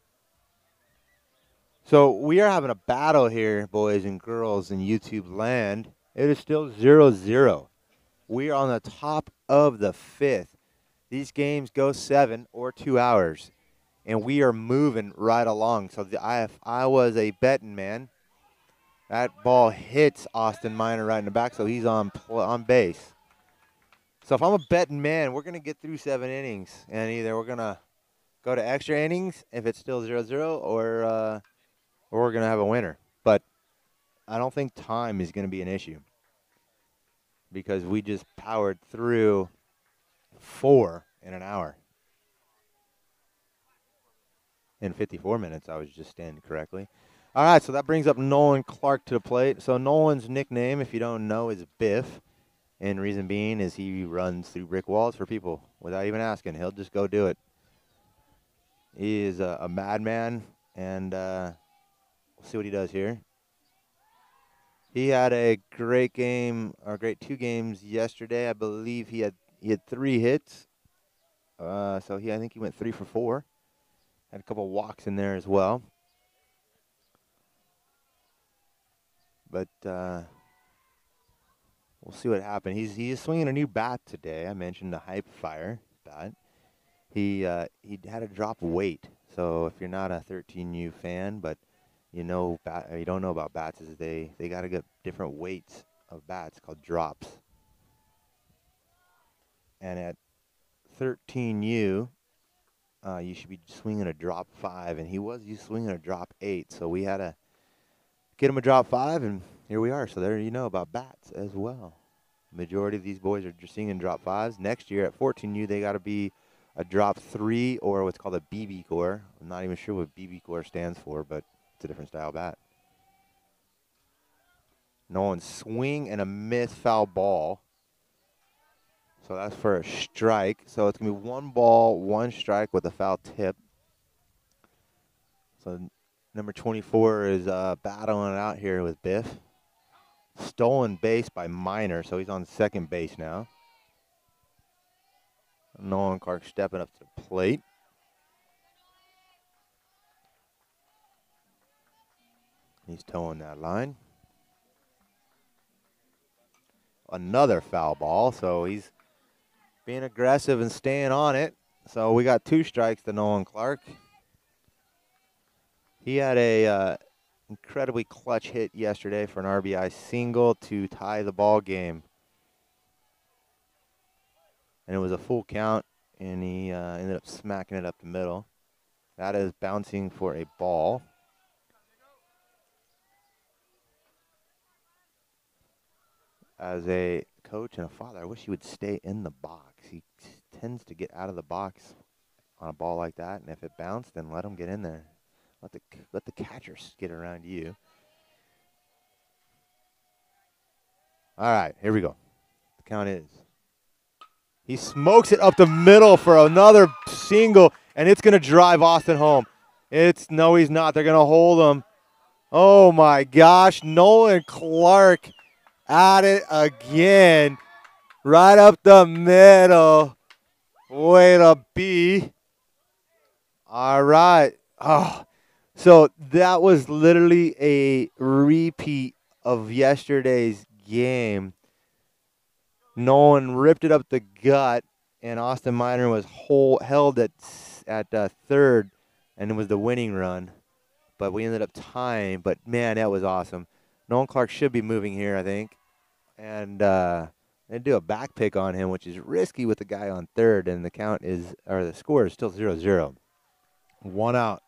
So we are having a battle here, boys and girls, in YouTube land. It is still 0-0. We are on the top of the fifth. These games go 7 or 2 hours, and we are moving right along. So if I was a betting man, that ball hits Austin Minor right in the back, so he's on base. So if I'm a betting man, we're going to get through 7 innings, and either we're going to go to extra innings if it's still 0-0, or we're going to have a winner. But I don't think time is going to be an issue because we just powered through 4 in an hour. In 54 minutes, I was just standing correctly. All right, so that brings up Nolan Clark to the plate. So Nolan's nickname, if you don't know, is Biff. And reason being is he runs through brick walls for people without even asking. He'll just go do it. He is a madman, and we'll see what he does here. He had a great game, or great 2 games yesterday. I believe he had 3 hits. So I think he went 3 for 4. Had a couple walks in there as well. But we'll see what happens. He's swinging a new bat today. I mentioned the Hype Fire bat. He had to drop weight. So if you're not a 13U fan, but you don't know about bats, is they got to get different weights of bats called drops. And at 13U, you should be swinging a drop 5, and he was swinging a drop 8. So we had to get him a drop 5, and here we are. So there you know about bats as well. Majority of these boys are just singing drop 5s. Next year at 14U, they got to be a drop 3 or what's called a BB core. I'm not even sure what BB core stands for, but it's a different style bat. Nolan swing and a miss foul ball. So that's for a strike. So it's going to be 1 ball, 1 strike with a foul tip. So number 24 is battling it out here with Biff. Stolen base by Minor, so he's on second base now. Nolan Clark stepping up to the plate. He's towing that line. Another foul ball, so he's being aggressive and staying on it. So we got 2 strikes to Nolan Clark. He had a incredibly clutch hit yesterday for an RBI single to tie the ball game. And it was a full count, and he ended up smacking it up the middle. That is bouncing for a ball. As a coach and a father, I wish he would stay in the box. He tends to get out of the box on a ball like that, and if it bounced, then let him get in there. Let the catchers get around you. All right, here we go. The count is. He smokes it up the middle for another single, and it's going to drive Austin home. No, he's not. They're going to hold him. Oh, my gosh. Nolan Clark at it again. Right up the middle. Way to be. All right. Oh, so that was literally a repeat of yesterday's game. Nolan ripped it up the gut, and Austin Minor was held at third, and it was the winning run. But we ended up tying. But, man, that was awesome. Nolan Clark should be moving here, I think. And they do a back pick on him, which is risky with the guy on third, and the score is still 0-0. 1 out.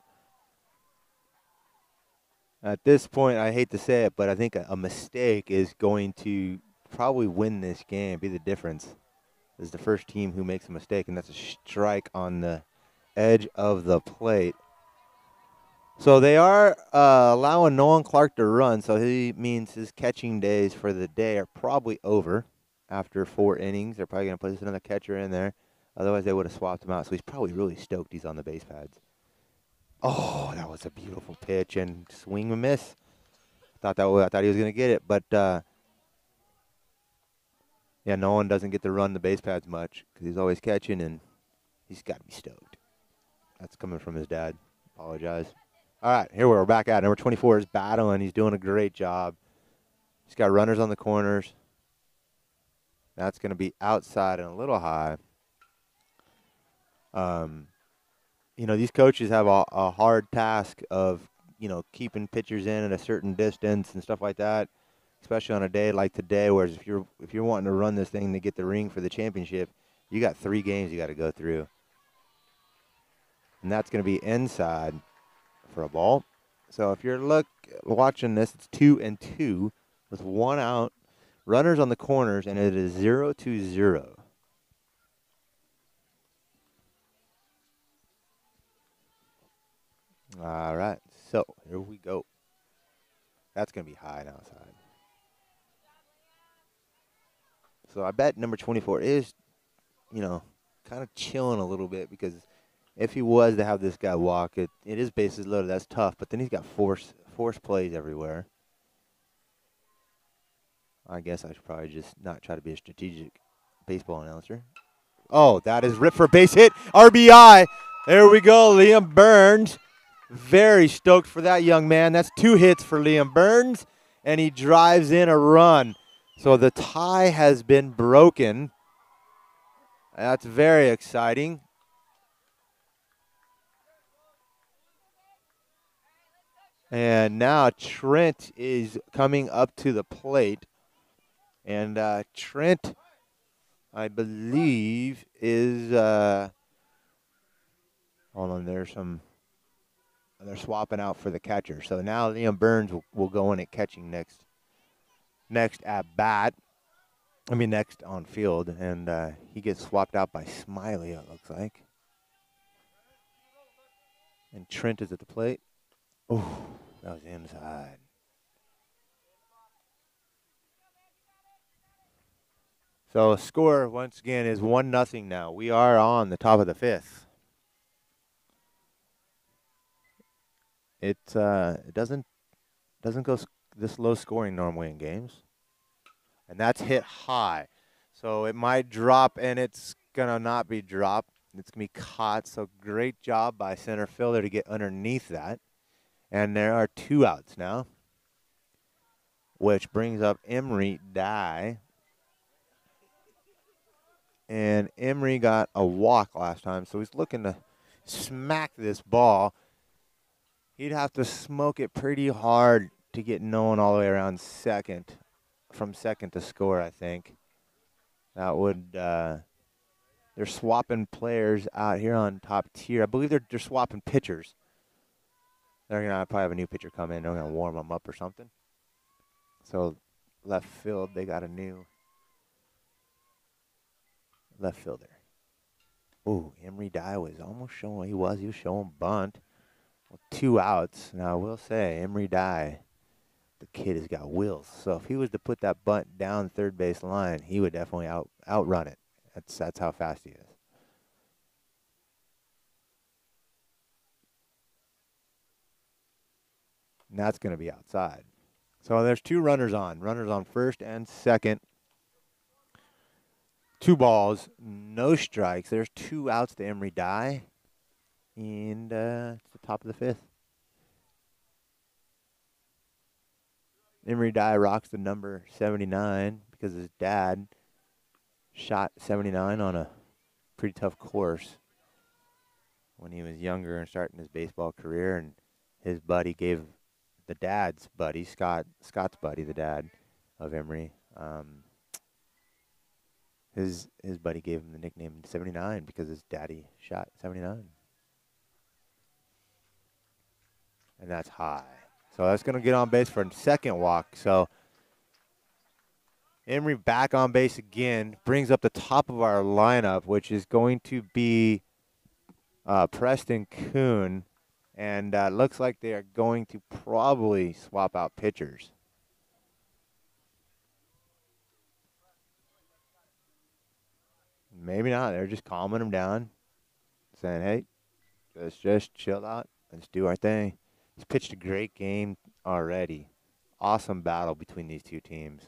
At this point, I hate to say it, but I think a mistake is going to probably win this game, be the difference. This is the first team who makes a mistake, and that's a strike on the edge of the plate. So they are allowing Nolan Clark to run, so he means his catching days for the day are probably over after 4 innings. They're probably going to put another catcher in there. Otherwise, they would have swapped him out. So he's probably really stoked he's on the base pads. Oh, that was a beautiful pitch and swing and miss. I thought he was going to get it, but yeah, Nolan doesn't get to run the base pads much because he's always catching, and he's got to be stoked. That's coming from his dad. Apologize. All right, here we're back at it. Number 24 is battling. He's doing a great job. He's got runners on the corners. That's going to be outside and a little high. You know, these coaches have a hard task of, you know, keeping pitchers in at a certain distance and stuff like that, especially on a day like today, whereas if you're wanting to run this thing to get the ring for the championship, you got 3 games you got to go through. And that's going to be inside for a ball. So if you're watching this, it's 2-2 with 1 out, runners on the corners, and it is 0-0. All right, so here we go. That's going to be high and outside. So I bet number 24 is, you know, kind of chilling a little bit because if he was to have this guy walk, it is bases loaded. That's tough, but then he's got force plays everywhere. I guess I should probably just not try to be a strategic baseball announcer. Oh, that is ripped for a base hit. RBI. There we go, Liam Burns. Very stoked for that young man. That's 2 hits for Liam Burns, and he drives in a run. So the tie has been broken. That's very exciting. And now Trent is coming up to the plate. And Trent, I believe, is hold on, they're swapping out for the catcher. So now Liam Burns will go in at catching next at bat. I mean, next on field. And he gets swapped out by Smiley, it looks like. And Trent is at the plate. Oh, that was inside. So score, once again, is 1-0 now. We are on the top of the 5th. It doesn't go this low scoring normally in games. And that's hit high. So it might drop, and it's going to not be dropped. It's going to be caught. So great job by center fielder to get underneath that. And there are 2 outs now, which brings up Emery Dye. And Emery got a walk last time, so he's looking to smack this ball. He'd have to smoke it pretty hard to get Nolan all the way around second, from second to score, I think. That would, they're swapping players out here on top tier. I believe they're swapping pitchers. They're going to probably have a new pitcher come in. They're going to warm them up or something. So left field, they got a new left fielder. Ooh, Emery Dye was almost showing. He was showing bunt with 2 outs. Now I will say, Emery Dye, the kid has got wheels. So if he was to put that bunt down third base line, he would definitely outrun it. That's how fast he is. And that's going to be outside. So there's 2 runners on first and second. 2 balls, no strikes. There's 2 outs to Emery Dye. And it's the top of the 5th. Emery Dye rocks the number 79 because his dad shot 79 on a pretty tough course when he was younger and starting his baseball career, and his buddy gave the dad's buddy, Scott's buddy, the dad of Emery, his buddy gave him the nickname 79 because his daddy shot 79. And that's high. So that's going to get on base for a second walk. So Emery back on base again, brings up the top of our lineup, which is going to be Preston Kuhn. And looks like they are going to probably swap out pitchers. Maybe not. They're just calming him down, saying, hey, let's just chill out. Let's do our thing. He's pitched a great game already. Awesome battle between these two teams.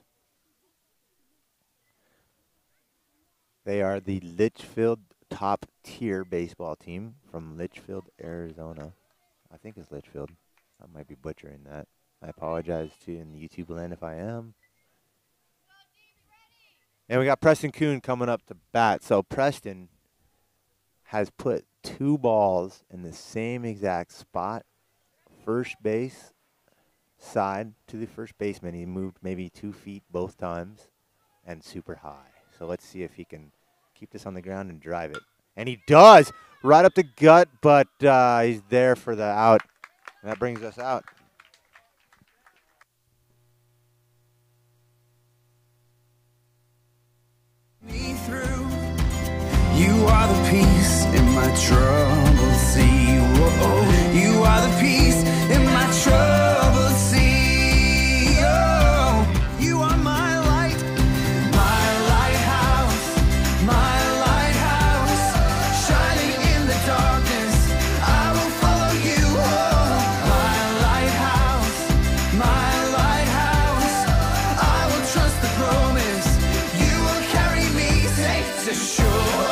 They are the Litchfield top tier baseball team from Litchfield, Arizona. I think it's Litchfield. I might be butchering that. I apologize to in the YouTube land if I am. And we got Preston Kuhn coming up to bat. So Preston has put 2 balls in the same exact spot. First base side to the first baseman. He moved maybe 2 feet both times and super high. So let's see if he can keep this on the ground and drive it. And he does, right up the gut, but he's there for the out. And that brings us out. Me through. You are the peace in my troubled sea. Whoa. You are the peace in my troubled sea. Oh, you are my light, my lighthouse, shining in the darkness. I will follow you. Oh, my lighthouse, I will trust the promise. You will carry me safe to shore.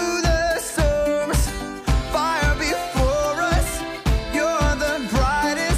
Brightest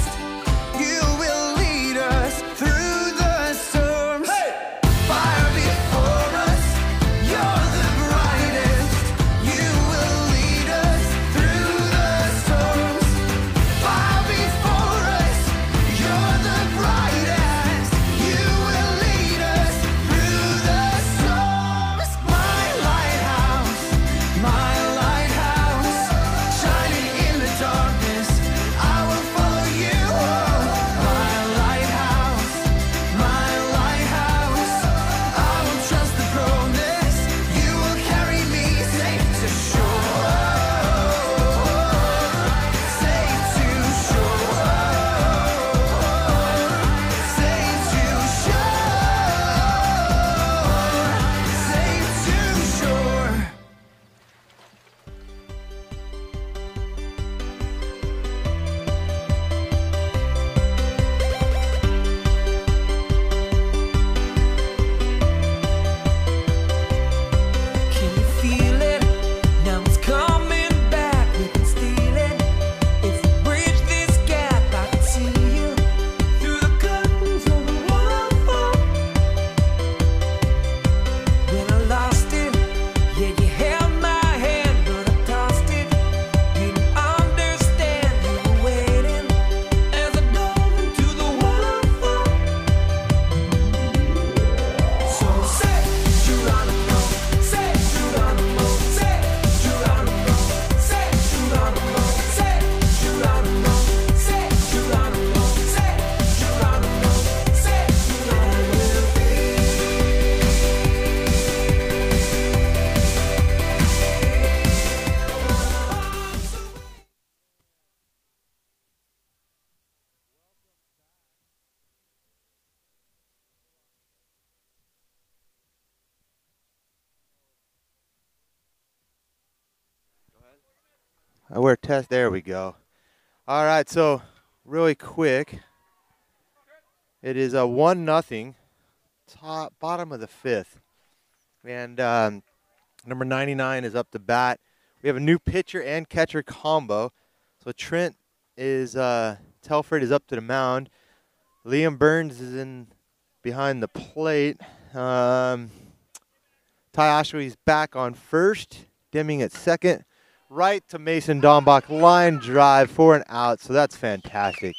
I wear test. There we go. All right, so really quick, it is a 1-0, bottom of the 5th, and number 99 is up to bat. We have a new pitcher and catcher combo. So Trent is Telford is up to the mound. Liam Burns is in behind the plate. Ty Oshley's back on first. Deming at second. Right to Mason Dombach. Line drive for an out. So that's fantastic.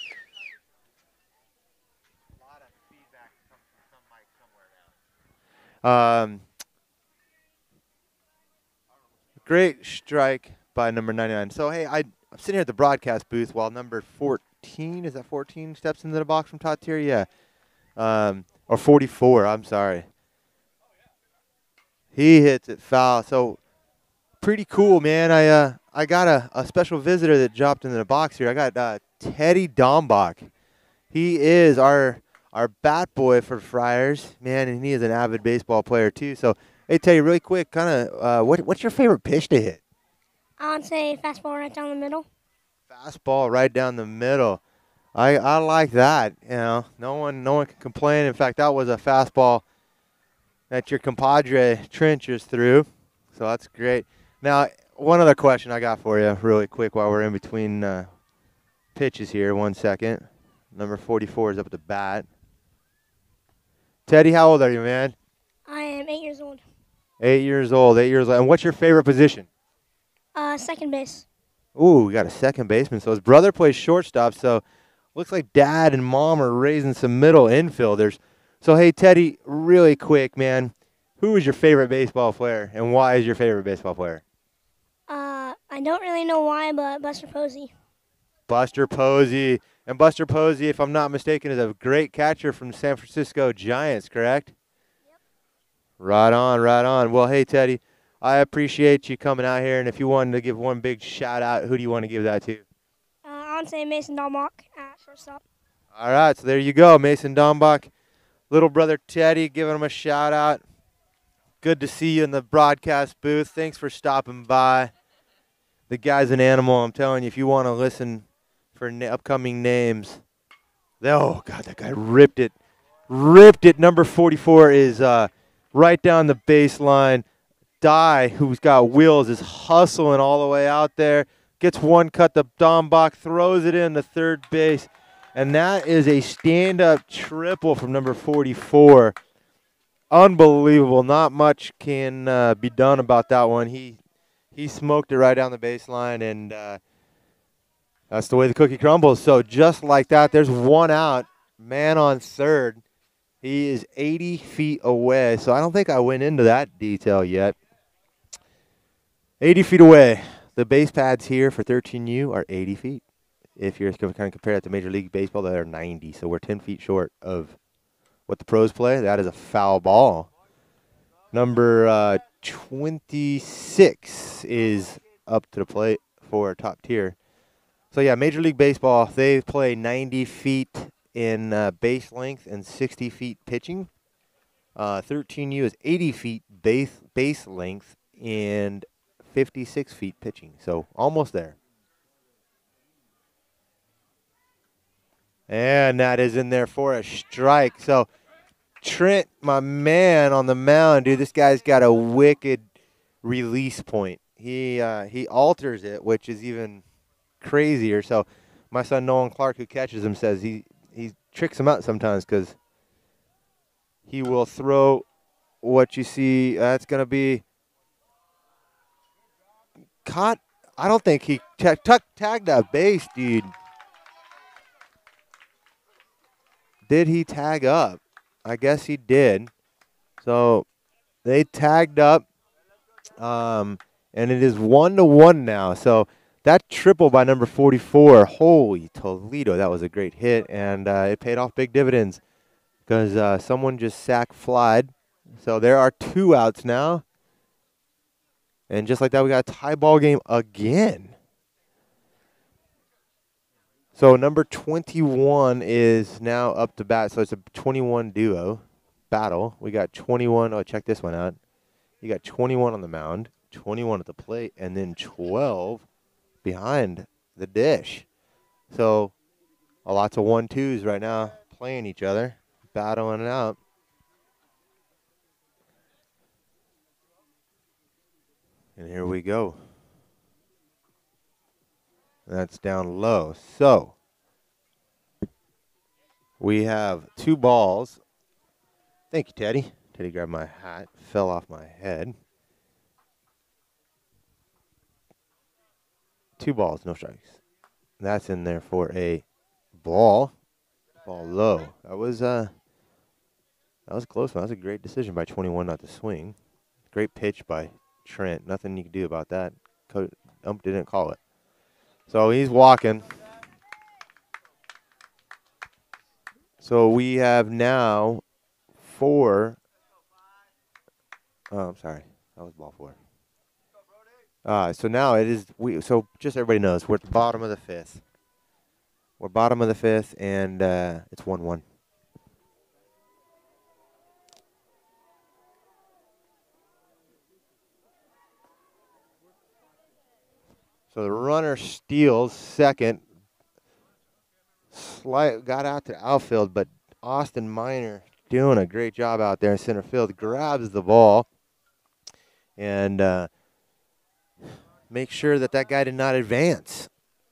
A lot of feedback comes from some mic somewhere now. Great strike by number 99. So, hey, I'm sitting here at the broadcast booth while number 14, is that 14, steps into the box from Todd Tier? Yeah. Or 44, I'm sorry. He hits it foul. So, pretty cool, man. I got a special visitor that dropped into the box here. I got Teddy Dombach. He is our bat boy for Friars, man, and he is an avid baseball player too. So, hey, Teddy, really quick, kind of, what's your favorite pitch to hit? I would say fastball right down the middle. Fastball right down the middle. I like that. You know, no one can complain. In fact, that was a fastball that your compadre Trenchers threw. So that's great. Now, one other question I got for you, really quick, while we're in between pitches here. 1 second. Number 44 is up at the bat. Teddy, how old are you, man? I am 8 years old. 8 years old. 8 years old. And what's your favorite position? Second base. Ooh, we got a second baseman. So his brother plays shortstop. So looks like dad and mom are raising some middle infielders. So, hey, Teddy, really quick, man. Who is your favorite baseball player, and why is your favorite baseball player? I don't really know why, but Buster Posey. Buster Posey. And Buster Posey, if I'm not mistaken, is a great catcher from San Francisco Giants, correct? Yep. Right on, right on. Well, hey, Teddy, I appreciate you coming out here. And if you wanted to give one big shout-out, who do you want to give that to? I would say Mason Dombach at shortstop. All right, so there you go, Mason Dombach. Little brother Teddy, giving him a shout-out. Good to see you in the broadcast booth. Thanks for stopping by. The guy's an animal. I'm telling you, if you want to listen for upcoming names. Oh, God, that guy ripped it. Ripped it. Number 44 is right down the baseline. Dye, who's got wheels, is hustling all the way out there. Gets one cut to Dombach, throws it in to third base. And that is a stand-up triple from number 44. Unbelievable. Not much can be done about that one. He smoked it right down the baseline, and that's the way the cookie crumbles. So just like that, there's one out. Man on third. He is 80 feet away. So I don't think I went into that detail yet. 80 feet away. The base pads here for 13U are 80 feet. If you're kind of compare that to Major League Baseball, they're 90. So we're 10 feet short of what the pros play. That is a foul ball. Number 26 is up to the plate for top tier. So, yeah, Major League Baseball, they play 90 feet in base length and 60 feet pitching. 13U is 80 feet base length and 56 feet pitching. So, almost there. And that is in there for a strike. So, Trent, my man on the mound, dude, this guy's got a wicked release point. He alters it, which is even crazier. So my son Nolan Clark, who catches him, says he tricks him out sometimes because he will throw what you see. That's going to be caught. I don't think he tagged that base, dude. Did he tag up? I guess he did. So they tagged up, and it is 1-1 now. So that triple by number 44, holy Toledo, that was a great hit, and it paid off big dividends because someone just sack-flied. So there are 2 outs now. And just like that, we got a tie ball game again. So number 21 is now up to bat. So it's a 21 duo battle. We got 21. Oh, check this one out. You got 21 on the mound, 21 at the plate, and then 12 behind the dish. So lots of 1-2s right now playing each other, battling it out. And here we go. That's down low. So we have 2 balls. Thank you, Teddy. Teddy grabbed my hat, fell off my head. 2 balls, no strikes. That's in there for a ball. Ball low. That was a close one. That was a great decision by 21 not to swing. Great pitch by Trent. Nothing you can do about that. Ump didn't call it. So he's walking. So we have now 4. Oh, I'm sorry. That was ball 4. So now it is, so just so everybody knows, we're at the bottom of the 5th. We're bottom of the 5th, and it's 1-1. So the runner steals second. Got out to outfield, but Austin Miner doing a great job out there in center field. Grabs the ball and makes sure that guy did not advance.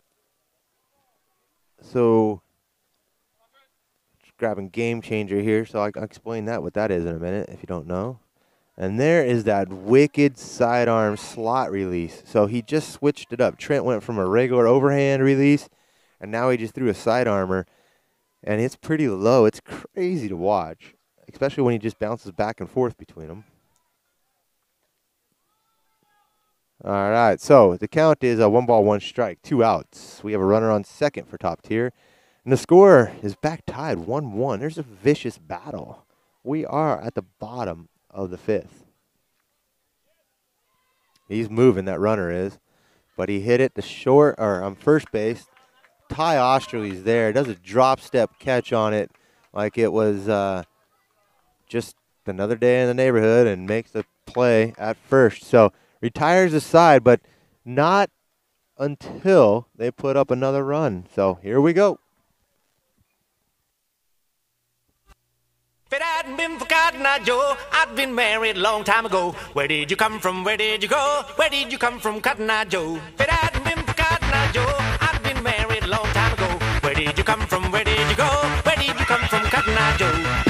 So just grabbing Game Changer here, so I'll explain what that is in a minute if you don't know. And there is that wicked sidearm slot release. So he just switched it up. Trent went from a regular overhand release, and now he just threw a sidearmer. And it's pretty low. It's crazy to watch, especially when he just bounces back and forth between them. All right, so the count is a 1 ball, 1 strike, 2 outs. We have a runner on second for top tier. And the score is back tied, 1-1. There's a vicious battle. We are at the bottom of the 5th. He's moving, that runner is. But he hit it to short, or on first base. Ty Osterley's there. Does a drop step catch on it like it was just another day in the neighborhood and makes the play at first. So retires the side, but not until they put up another run. So here we go. If it hadn't been for Cotton Eye Joe, I'd been married a long time ago. Where did you come from? Where did you go? Where did you come from, Cotton Eye Joe? If it hadn't been for Cotton Eye Joe, I'd been married a long time ago. Where did you come from? Where did you go? Where did you come from, Cotton Eye Joe?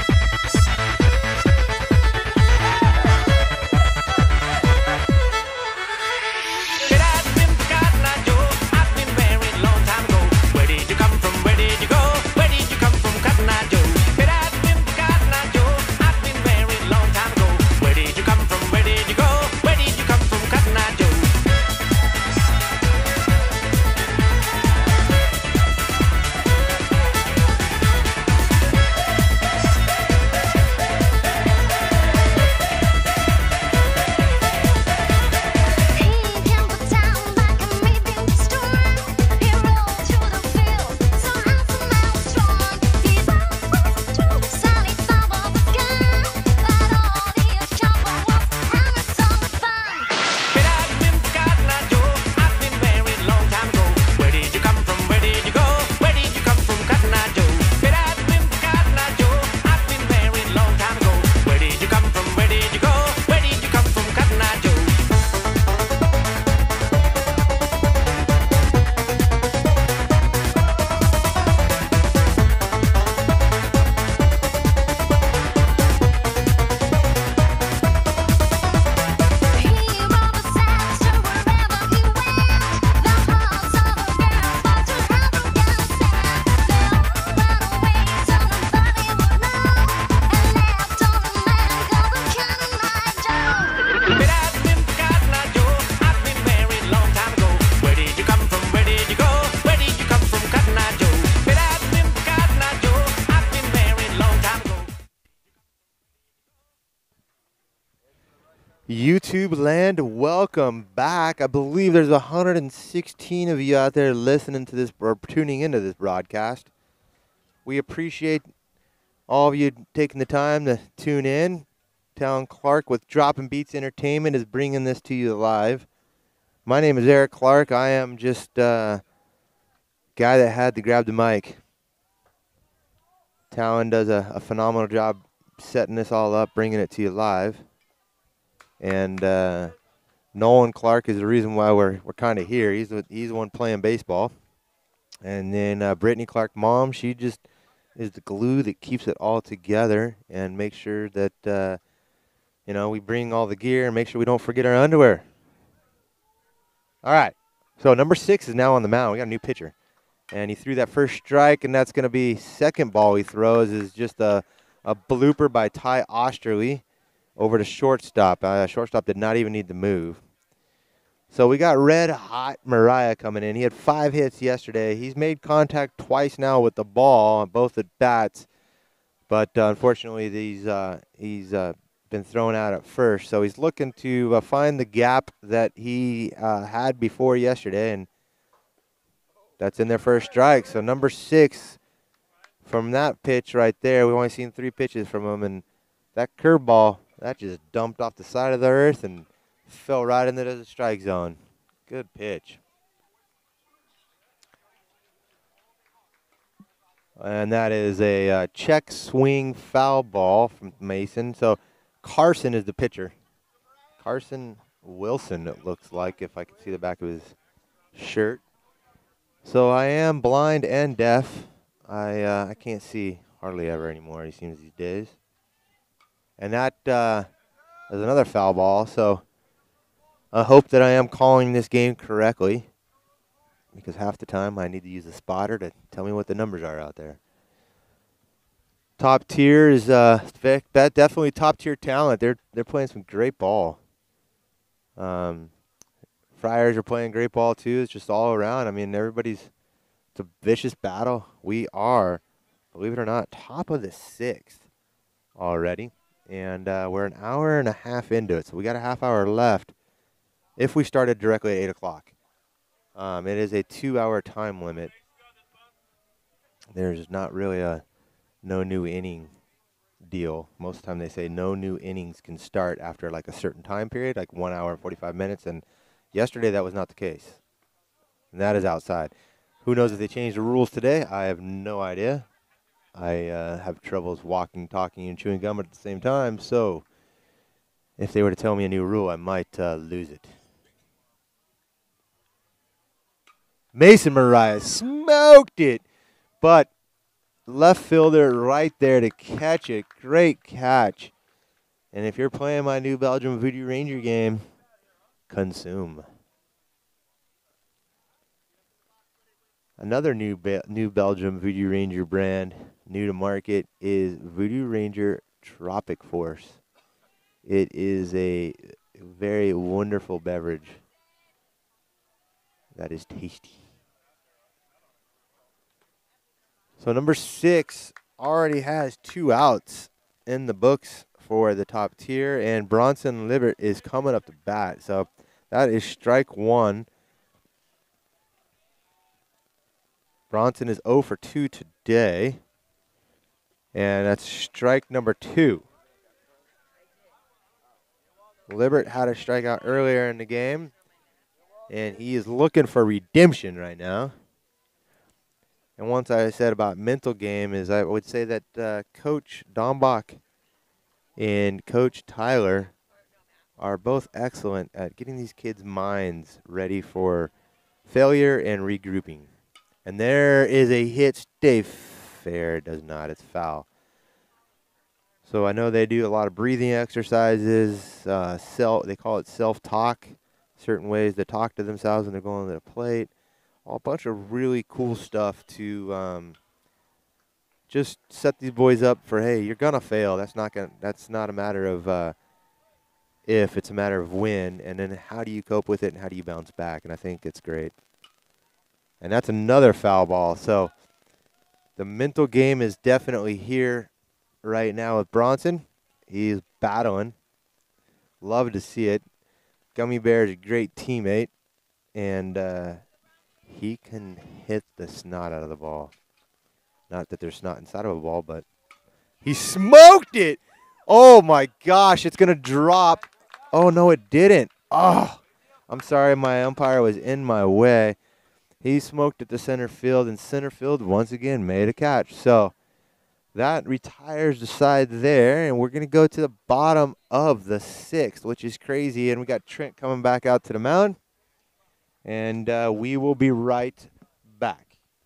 YouTube land, welcome back. I believe there's 116 of you out there listening to this or tuning into this broadcast. We appreciate all of you taking the time to tune in. Talon Clark with Dropping Beats Entertainment is bringing this to you live. My name is Eric Clark. I am just guy that had to grab the mic. Talon does a phenomenal job setting this all up, bringing it to you live. And Nolan Clark is the reason why we're kind of here. He's the one playing baseball. And then Brittany Clark, mom, she just is the glue that keeps it all together and makes sure that, we bring all the gear and make sure we don't forget our underwear. All right. So number 6 is now on the mound. We got a new pitcher. And he threw that first strike, and that's going to be second ball he throws is just a blooper by Ty Osterley over to shortstop. Shortstop did not even need to move. So we got red hot Mariah coming in. He had 5 hits yesterday. He's made contact twice now with the ball on both at bats. But unfortunately, he's been thrown out at first. So he's looking to find the gap that he had before yesterday, and that's in their first strike. So number 6 from that pitch right there, we've only seen 3 pitches from him, and that curveball, that just dumped off the side of the earth and fell right into the strike zone. Good pitch. And that is a check swing foul ball from Mason. So Carson is the pitcher. Carson Wilson, it looks like, if I can see the back of his shirt. So I am blind and deaf. I can't see hardly ever anymore, it seems, these days. And that is another foul ball. So I hope that I am calling this game correctly, because half the time I need to use a spotter to tell me what the numbers are out there. Top tier is definitely top tier talent. They're playing some great ball. Friars are playing great ball too. It's just all around. I mean, it's a vicious battle. We are, believe it or not, top of the 6th already. And we're an hour and a half into it. So we got a half hour left if we started directly at 8 o'clock. It is a 2-hour time limit. There's not really a no new inning deal. Most of the time they say no new innings can start after like a certain time period, like 1 hour and 45 minutes. And yesterday that was not the case. And that is outside. Who knows if they changed the rules today? I have no idea. I have troubles walking, talking, and chewing gum at the same time. So if they were to tell me a new rule, I might lose it. Mason Mariah smoked it, but left fielder right there to catch it. Great catch. And if you're playing my New Belgium Voodoo Ranger game, consume. Another new Belgium Voodoo Ranger brand, new to market, is Voodoo Ranger Tropic Force. It is a very wonderful beverage that is tasty. So number 6 already has 2 outs in the books for the top tier, and Bronson Libert is coming up to bat. So that is strike 1. Bronson is 0 for 2 today, and that's strike number 2. Libert had a strikeout earlier in the game, and he is looking for redemption right now. And once I said about mental game is I would say that Coach Dombach and Coach Tyler are both excellent at getting these kids' minds ready for failure and regrouping. And there is a hit. Stay fair. It does not. It's foul. So I know they do a lot of breathing exercises. They call it self-talk. Certain ways to talk to themselves when they're going to the plate. A bunch of really cool stuff to just set these boys up for, hey, you're gonna fail. That's not a matter of if, it's a matter of when, and then how do you cope with it and how do you bounce back? And I think it's great. And that's another foul ball. So the mental game is definitely here right now with Bronson. He's battling. Love to see it. Gummy Bear is a great teammate, and he can hit the snot out of the ball. Not that there's snot inside of a ball, but he smoked it. Oh, my gosh. It's going to drop. Oh, no, it didn't. Oh, I'm sorry, my umpire was in my way. He smoked at the center field, and center field once again made a catch. So that retires the side there, and we're going to go to the bottom of the 6th, which is crazy. And we got Trent coming back out to the mound, and we will be right back.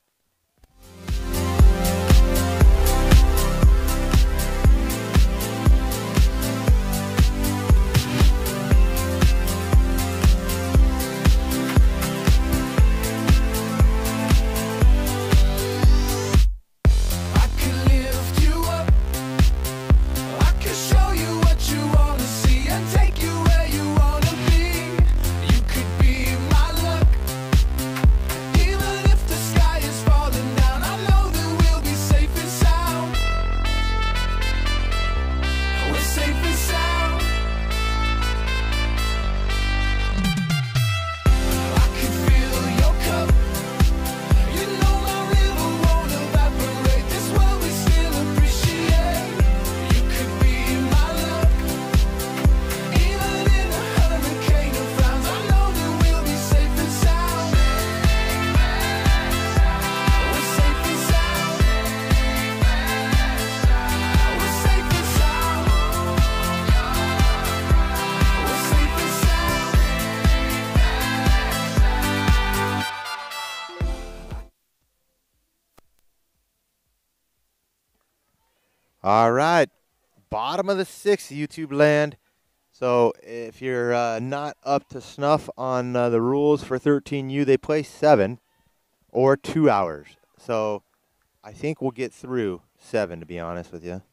All right, bottom of the 6th, YouTube land. So if you're not up to snuff on the rules for 13U, they play 7 or 2 hours. So I think we'll get through 7, to be honest with you.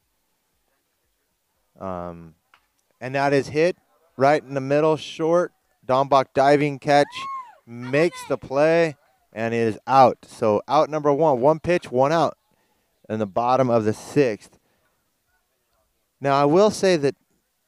And that is hit right in the middle, short. Dombach diving catch makes the play and is out. So out number 1, 1 pitch, 1 out in the bottom of the 6th. Now, I will say that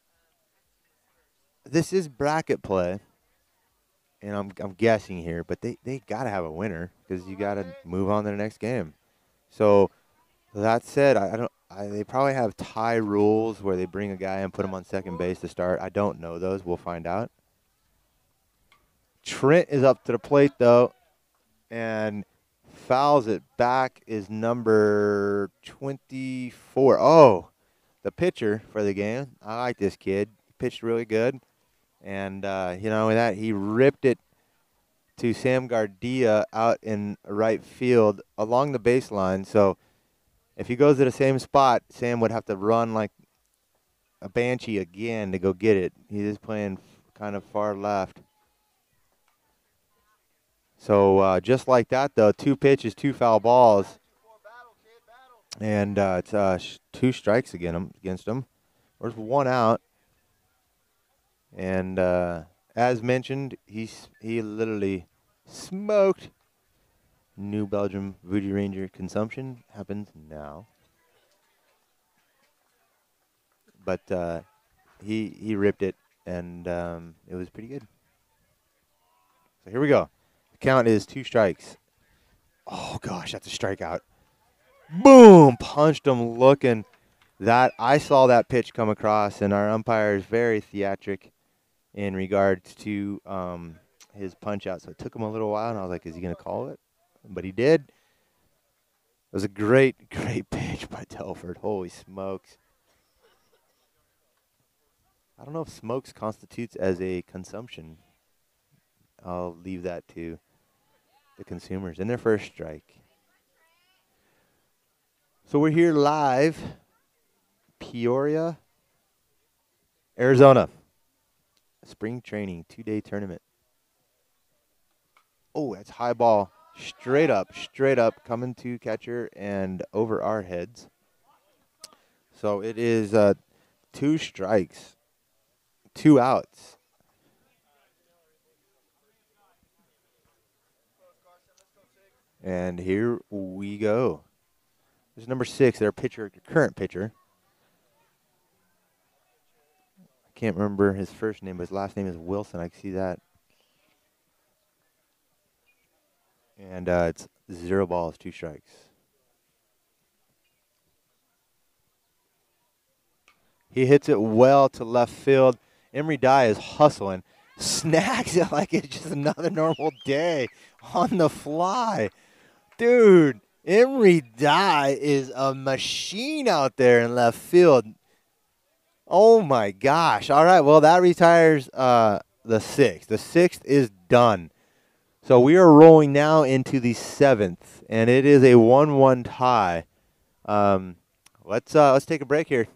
this is bracket play, and I'm guessing here, but they got to have a winner because you got to move on to the next game. So that said, they probably have tie rules where they bring a guy and put him on second base to start. I don't know those. We'll find out. Trent is up to the plate, though, and fouls it back is number 24. Oh, the pitcher for the game. I like this kid. He pitched really good. And, with that, he ripped it to Sam Gardia out in right field along the baseline. So if he goes to the same spot, Sam would have to run like a banshee again to go get it. He is playing kind of far left. So just like that, though, 2 pitches, 2 foul balls. And it's 2 strikes against him. There's 1 out. And as mentioned, he literally smoked. New Belgium Voodoo Ranger consumption happens now. But he ripped it, and it was pretty good. So here we go. The count is 2 strikes. Oh, gosh, that's a strikeout. Boom! Punched him looking. I saw that pitch come across, and our umpire is very theatric in regards to his punch out. So it took him a little while, and I was like, is he going to call it? But he did. It was a great, great pitch by Telford. Holy smokes. I don't know if smokes constitutes as a consumption. I'll leave that to the consumers. And their first strike. So we're here live, Peoria, Arizona. Spring training, 2-day tournament. Oh, that's high ball. Straight up, coming to catcher and over our heads. So it is 2 strikes, 2 outs. And here we go. There's number 6, their pitcher, current pitcher. I can't remember his first name, but his last name is Wilson. I can see that. And it's 0 balls, 2 strikes. He hits it well to left field. Emery Dye is hustling. snags it like it's just another normal day on the fly. Dude, Emery Dye is a machine out there in left field. Oh, my gosh. All right, well, that retires the 6th. The 6th is done. So we are rolling now into the 7th, and it is a 1-1 tie. Let's take a break here.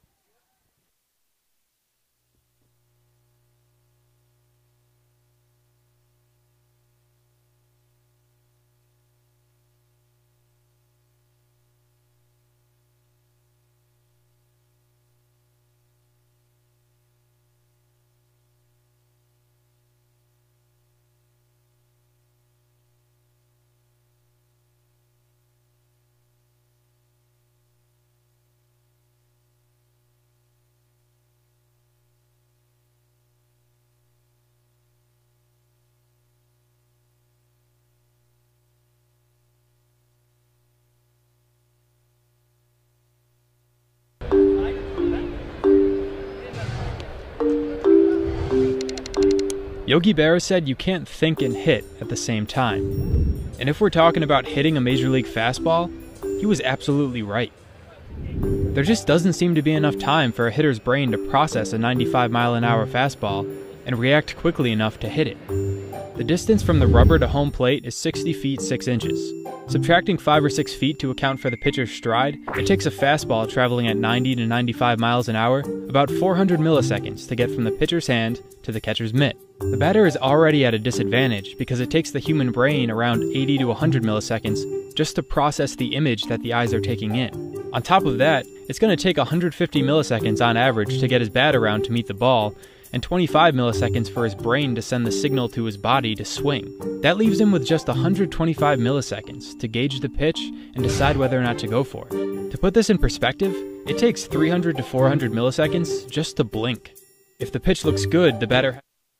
Yogi Berra said you can't think and hit at the same time. And if we're talking about hitting a major league fastball, he was absolutely right. There just doesn't seem to be enough time for a hitter's brain to process a 95-mile-an-hour fastball and react quickly enough to hit it. The distance from the rubber to home plate is 60 feet 6 inches. Subtracting 5 or 6 feet to account for the pitcher's stride, it takes a fastball traveling at 90 to 95 miles an hour about 400 milliseconds to get from the pitcher's hand to the catcher's mitt. The batter is already at a disadvantage because it takes the human brain around 80 to 100 milliseconds just to process the image that the eyes are taking in. On top of that, it's going to take 150 milliseconds on average to get his bat around to meet the ball, and 25 milliseconds for his brain to send the signal to his body to swing. That leaves him with just 125 milliseconds to gauge the pitch and decide whether or not to go for it. To put this in perspective, it takes 300 to 400 milliseconds just to blink. If the pitch looks good, the batter...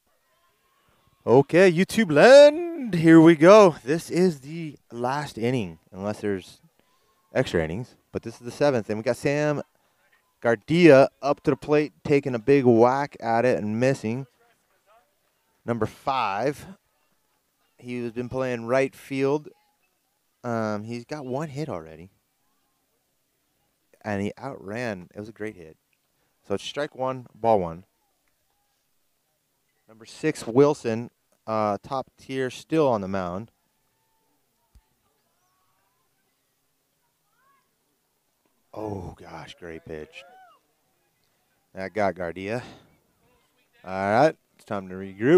Okay, YouTube land, here we go. This is the last inning, unless there's extra innings, but this is the 7th, and we got Sam Gardia up to the plate, taking a big whack at it and missing. Number 5, he's been playing right field. He's got 1 hit already, and he outran. It was a great hit. So it's strike 1, ball 1. Number 6, Wilson, top tier, still on the mound. Oh, gosh, great pitch. That got Gardia. All right, it's time to regroup.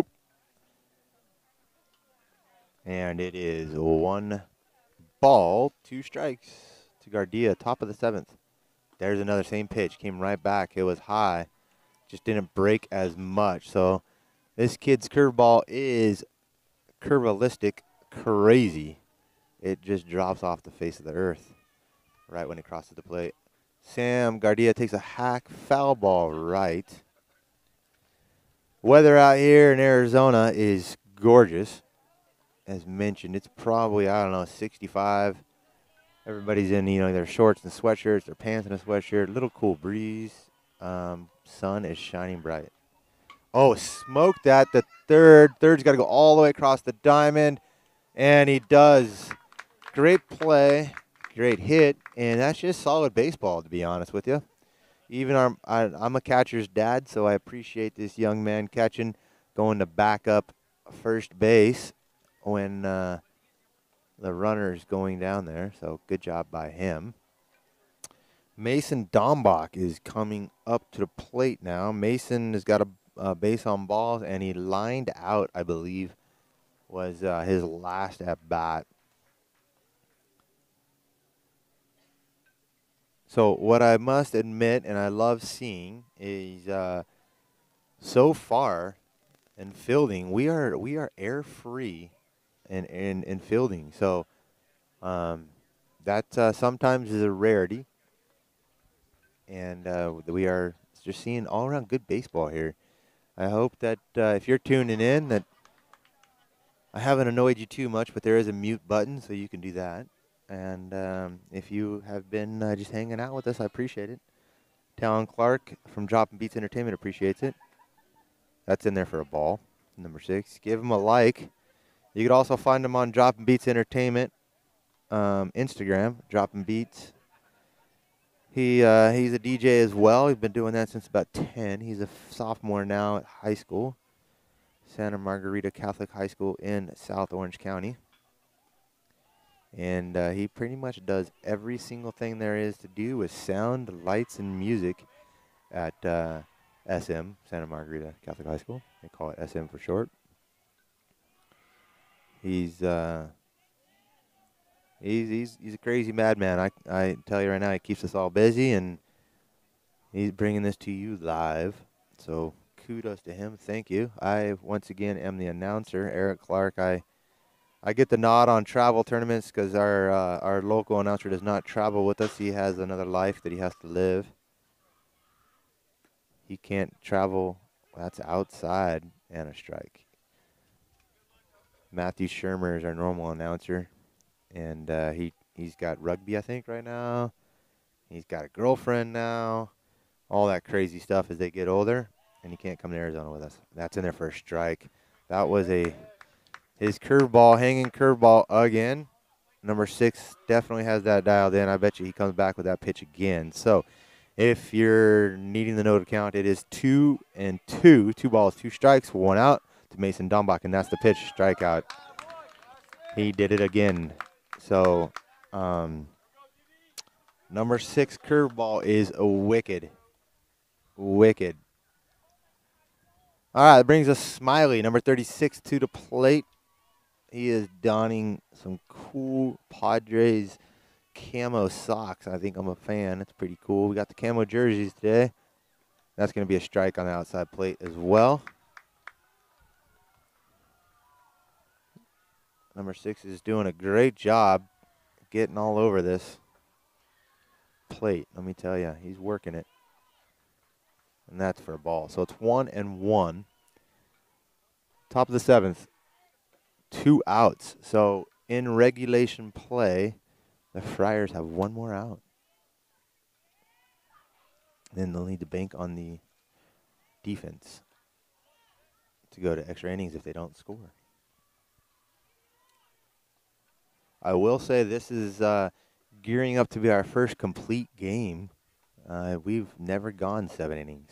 And it is 1 ball, 2 strikes to Gardia, top of the 7th. There's another same pitch, came right back. It was high, just didn't break as much. So this kid's curveball is curvalistic crazy. It just drops off the face of the earth right when it crosses the plate. Sam Gardia takes a hack foul ball right. Weather out here in Arizona is gorgeous. As mentioned, it's probably, I don't know, 65. Everybody's in, their shorts and sweatshirts, their pants and a sweatshirt. Little cool breeze. Sun is shining bright. Oh, smoked that. The third. Third's got to go all the way across the diamond. And he does. Great play. Great hit. And that's just solid baseball, to be honest with you. Even I'm a catcher's dad, so I appreciate this young man catching, going to back up first base when the runner's going down there. So good job by him. Mason Dombach is coming up to the plate now. Mason has got a base on balls, and he lined out, I believe, was his last at bat. So what I must admit, and I love seeing, is so far in fielding, we are air free in fielding. So that sometimes is a rarity, and we are just seeing all around good baseball here. I hope that if you're tuning in, that I haven't annoyed you too much, but there is a mute button, so you can do that. And if you have been just hanging out with us, I appreciate it. Talon Clark from Dropping Beats Entertainment appreciates it. That's in there for a ball. number 6. Give him a like. You could also find him on Dropping Beats Entertainment Instagram, Dropping Beats. He's a DJ as well. He's been doing that since about 10. He's a sophomore now at high school, Santa Margarita Catholic High School in South Orange County. And he pretty much does every single thing there is to do with sound, lights, and music at SM, Santa Margarita Catholic High School. They call it SM for short. He's a crazy madman. I tell you right now, he keeps us all busy, and he's bringing this to you live. So kudos to him. Thank you. I once again am the announcer, Eric Clark. I get the nod on travel tournaments because our local announcer does not travel with us. He has another life that he has to live. He can't travel. That's outside and a strike. Matthew Shermer is our normal announcer, and he's got rugby, I think, right now. He's got a girlfriend now. All that crazy stuff as they get older, and he can't come to Arizona with us. That's in there for a strike. That was his curveball, hanging curveball again. Number 6 definitely has that dialed in. I bet you he comes back with that pitch again. So if you're needing the note of count, it is 2-2. 2 balls, 2 strikes, 1 out to Mason Dombach, and that's the pitch, strikeout. He did it again. So number 6 curveball is a wicked. Wicked. All right, that brings us Smiley, number 36, to the plate. He is donning some cool Padres camo socks. I think I'm a fan. It's pretty cool. We got the camo jerseys today. That's going to be a strike on the outside plate as well. Number 6 is doing a great job getting all over this plate. Let me tell you, he's working it. And that's for a ball. So it's 1-1. Top of the 7th. 2 outs. So in regulation play, the Friars have 1 more out. Then they'll need to bank on the defense to go to extra innings if they don't score. I will say this is gearing up to be our first complete game. We've never gone 7 innings.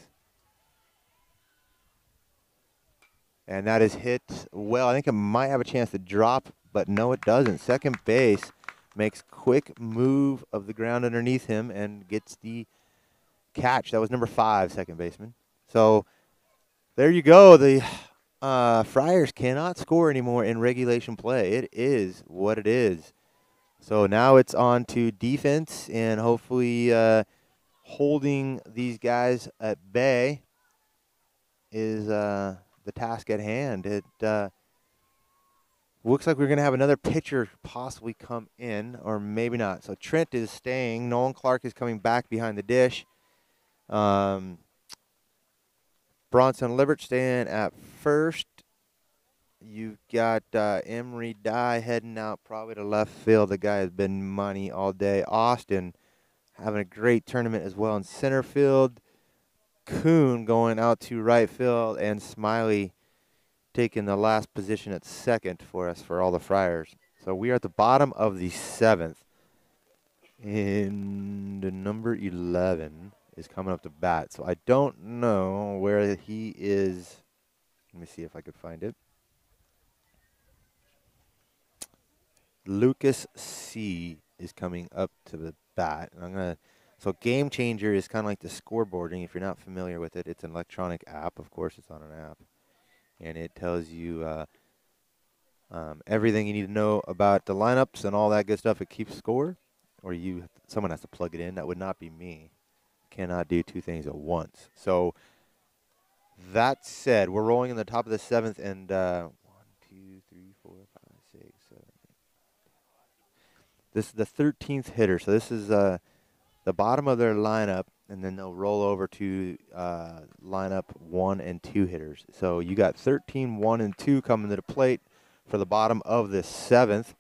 And that is hit well. I think it might have a chance to drop, but no, it doesn't. Second base makes quick move of the ground underneath him and gets the catch. That was number 5, second baseman. So there you go. The Friars cannot score anymore in regulation play. It is what it is. So now it's on to defense and hopefully holding these guys at bay is the task at hand. It looks like we're going to have another pitcher possibly come in, or maybe not. So Trent is staying. Nolan Clark is coming back behind the dish. Bronson Libert staying at first. You've got Emery Dye heading out probably to left field. The guy has been money all day. Austin having a great tournament as well in center field. Kuhn going out to right field, and Smiley taking the last position at second for us for all the Friars. So we are at the bottom of the 7th. And the number 11 is coming up to bat. So I don't know where he is. Let me see if I could find it. Lucas C. is coming up to the bat. And so Game Changer is kind of like the scoreboarding. If you're not familiar with it, it's an electronic app. Of course, it's on an app. And it tells you everything you need to know about the lineups and all that good stuff. It keeps score, or someone has to plug it in. That would not be me. Cannot do 2 things at once. So that said, we're rolling in the top of the 7th, and 1, 2, 3, 4, 5, 6, 7, 8. This is the 13th hitter. So this is the bottom of their lineup, and then they'll roll over to lineup 1 and 2 hitters. So you got 13, 1, and 2 coming to the plate for the bottom of the 7th.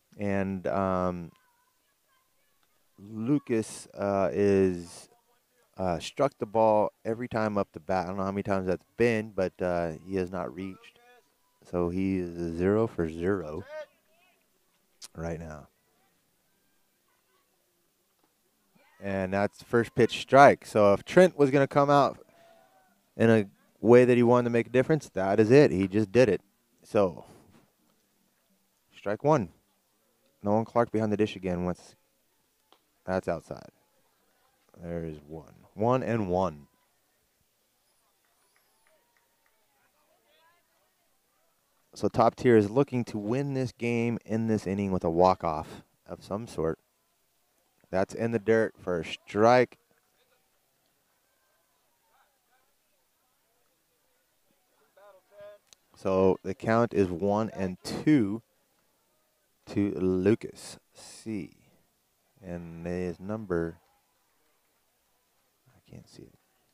And Lucas is Struck the ball every time up the bat. I don't know how many times that's been, but he has not reached. So he is 0 for 0 right now. And that's first pitch strike. So if Trent was going to come out in a way that he wanted to make a difference, that is it. He just did it. So strike one. Nolan Clark behind the dish again. That's outside. There is one. 1-1. So Top Tier is looking to win this game in this inning with a walk-off of some sort. That's in the dirt for a strike. So the count is 1-2 to Lucas C. And his number, I can't see it.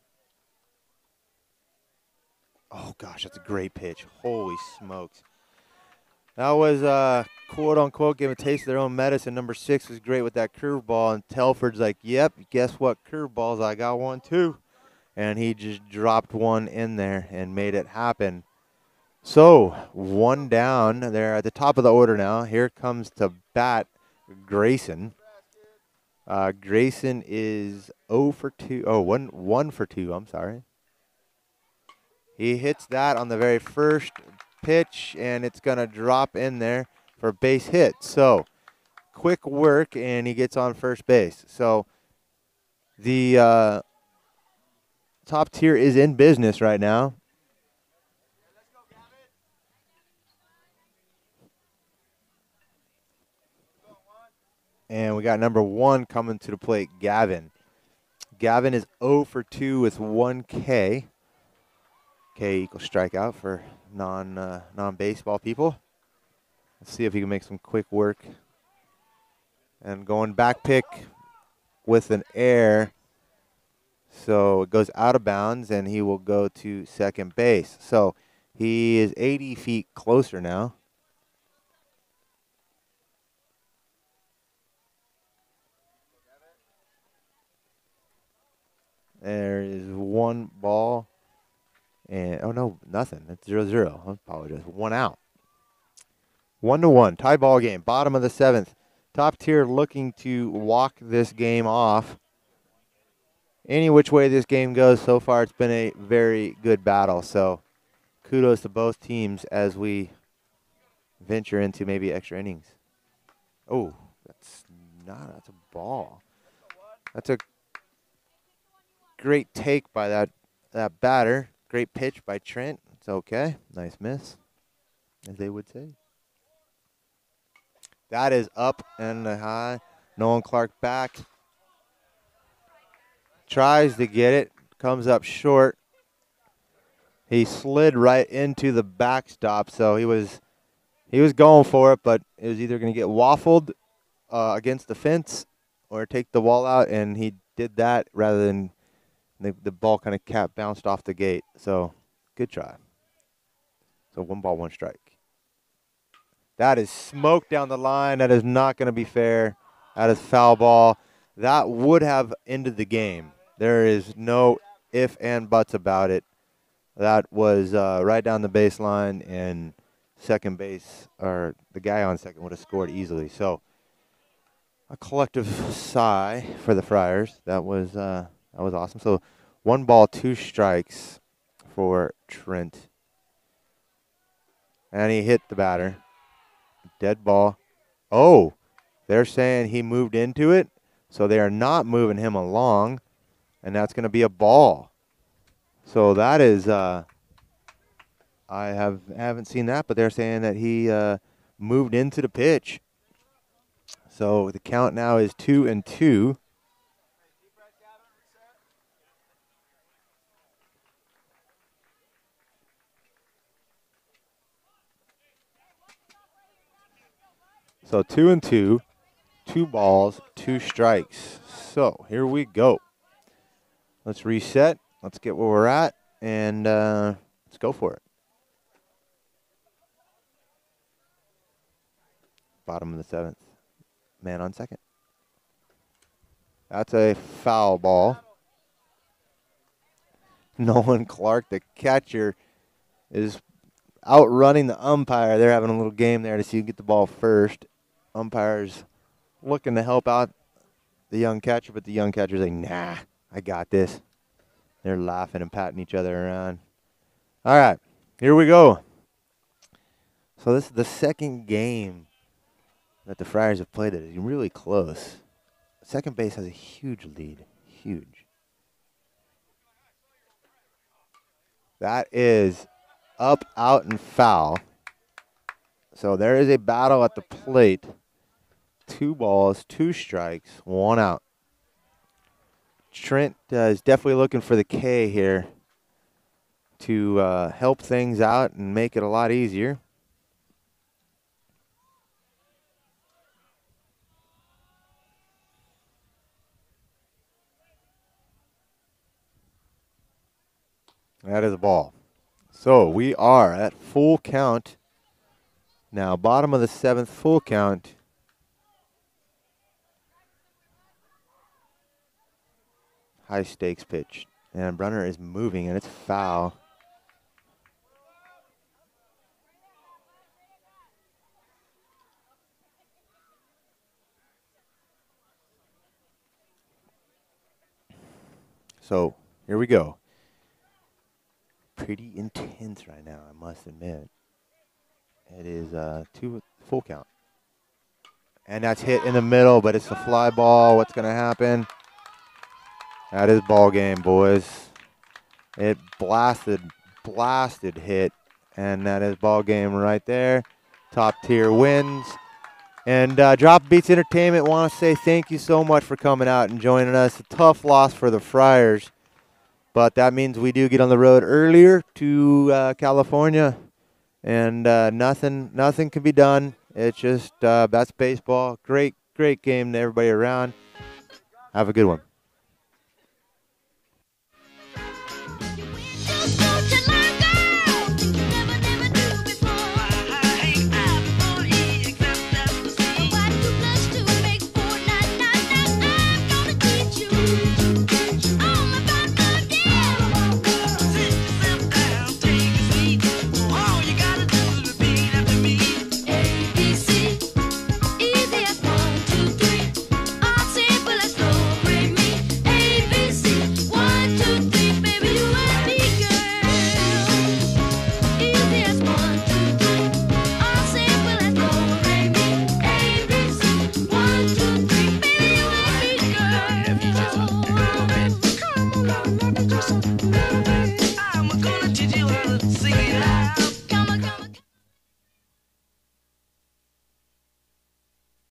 Oh gosh, that's a great pitch. Holy smokes. That was quote unquote give a taste of their own medicine. Number 6 was great with that curveball, and Telford's like, yep, guess what curveballs, I got one too. And he just dropped one in there and made it happen. So, one down. They're at the top of the order now. Here comes to bat Grayson. Grayson is 0 for 2. Oh, 1 for 2, I'm sorry. He hits that on the very first pitch, and it's going to drop in there for a base hit. So, quick work, and he gets on first base. So, the Top Tier is in business right now. And we got number 1 coming to the plate, Gavin. Gavin is 0 for 2 with 1 K. K equals strikeout for non-baseball people. Let's see if he can make some quick work. And going back pick with an error. So it goes out of bounds, and he will go to second base. So he is 80 feet closer now. There is one ball. And, oh, no, nothing. It's 0-0. I apologize. 1 out. 1-1. Tie ball game. Bottom of the 7th. Top Tier looking to walk this game off. Any which way this game goes, so far it's been a very good battle. So kudos to both teams as we venture into maybe extra innings. Oh, that's a ball. That's a great take by that batter. Great pitch by Trent. It's okay. Nice miss, as they would say. That is up and high. Nolan Clark back. Tries to get it. Comes up short. He slid right into the backstop, so he was going for it, but it was either going to get waffled against the fence or take the wall out, and he did that rather than the ball kind of bounced off the gate. So, good try. So, 1 ball, 1 strike. That is smoke down the line. That is not going to be fair. That is foul ball. That would have ended the game. There is no if and buts about it. That was right down the baseline, and second base, or the guy on second would have scored easily. So, a collective sigh for the Friars. That was awesome. So 1 ball, 2 strikes for Trent. And he hit the batter. Dead ball. Oh, they're saying he moved into it. So they are not moving him along. And that's going to be a ball. So that is, I haven't seen that, but they're saying that he moved into the pitch. So the count now is 2-2. So 2-2, 2 balls, 2 strikes. So here we go. Let's reset. Let's get where we're at, and let's go for it. Bottom of the 7th. Man on second. That's a foul ball. Nolan Clark, the catcher, is outrunning the umpire. They're having a little game there to see who can get the ball first. Umpire's looking to help out the young catcher, but the young catcher's like, nah, I got this. They're laughing and patting each other around. All right, here we go. So this is the second game that the Friars have played. It is really close. Second base has a huge lead. Huge. That is up, out, and foul. So there is a battle at the plate. 2 balls, 2 strikes, 1 out. Trent is definitely looking for the K here to help things out and make it a lot easier. That is a ball. So we are at full count. Now, bottom of the 7th, full count. High stakes pitch. And Brunner is moving, and it's foul. So here we go. Pretty intense right now, I must admit. It is 2 full count. And that's hit in the middle, but it's a fly ball. What's going to happen? That is ball game, boys. It blasted hit, and that is ball game right there. Top tier wins. And Drop Beats Entertainment want to say thank you so much for coming out and joining us. A tough loss for the Friars, but that means we do get on the road earlier to California, and nothing can be done. It's just that's baseball. Great game to everybody around. Have a good one.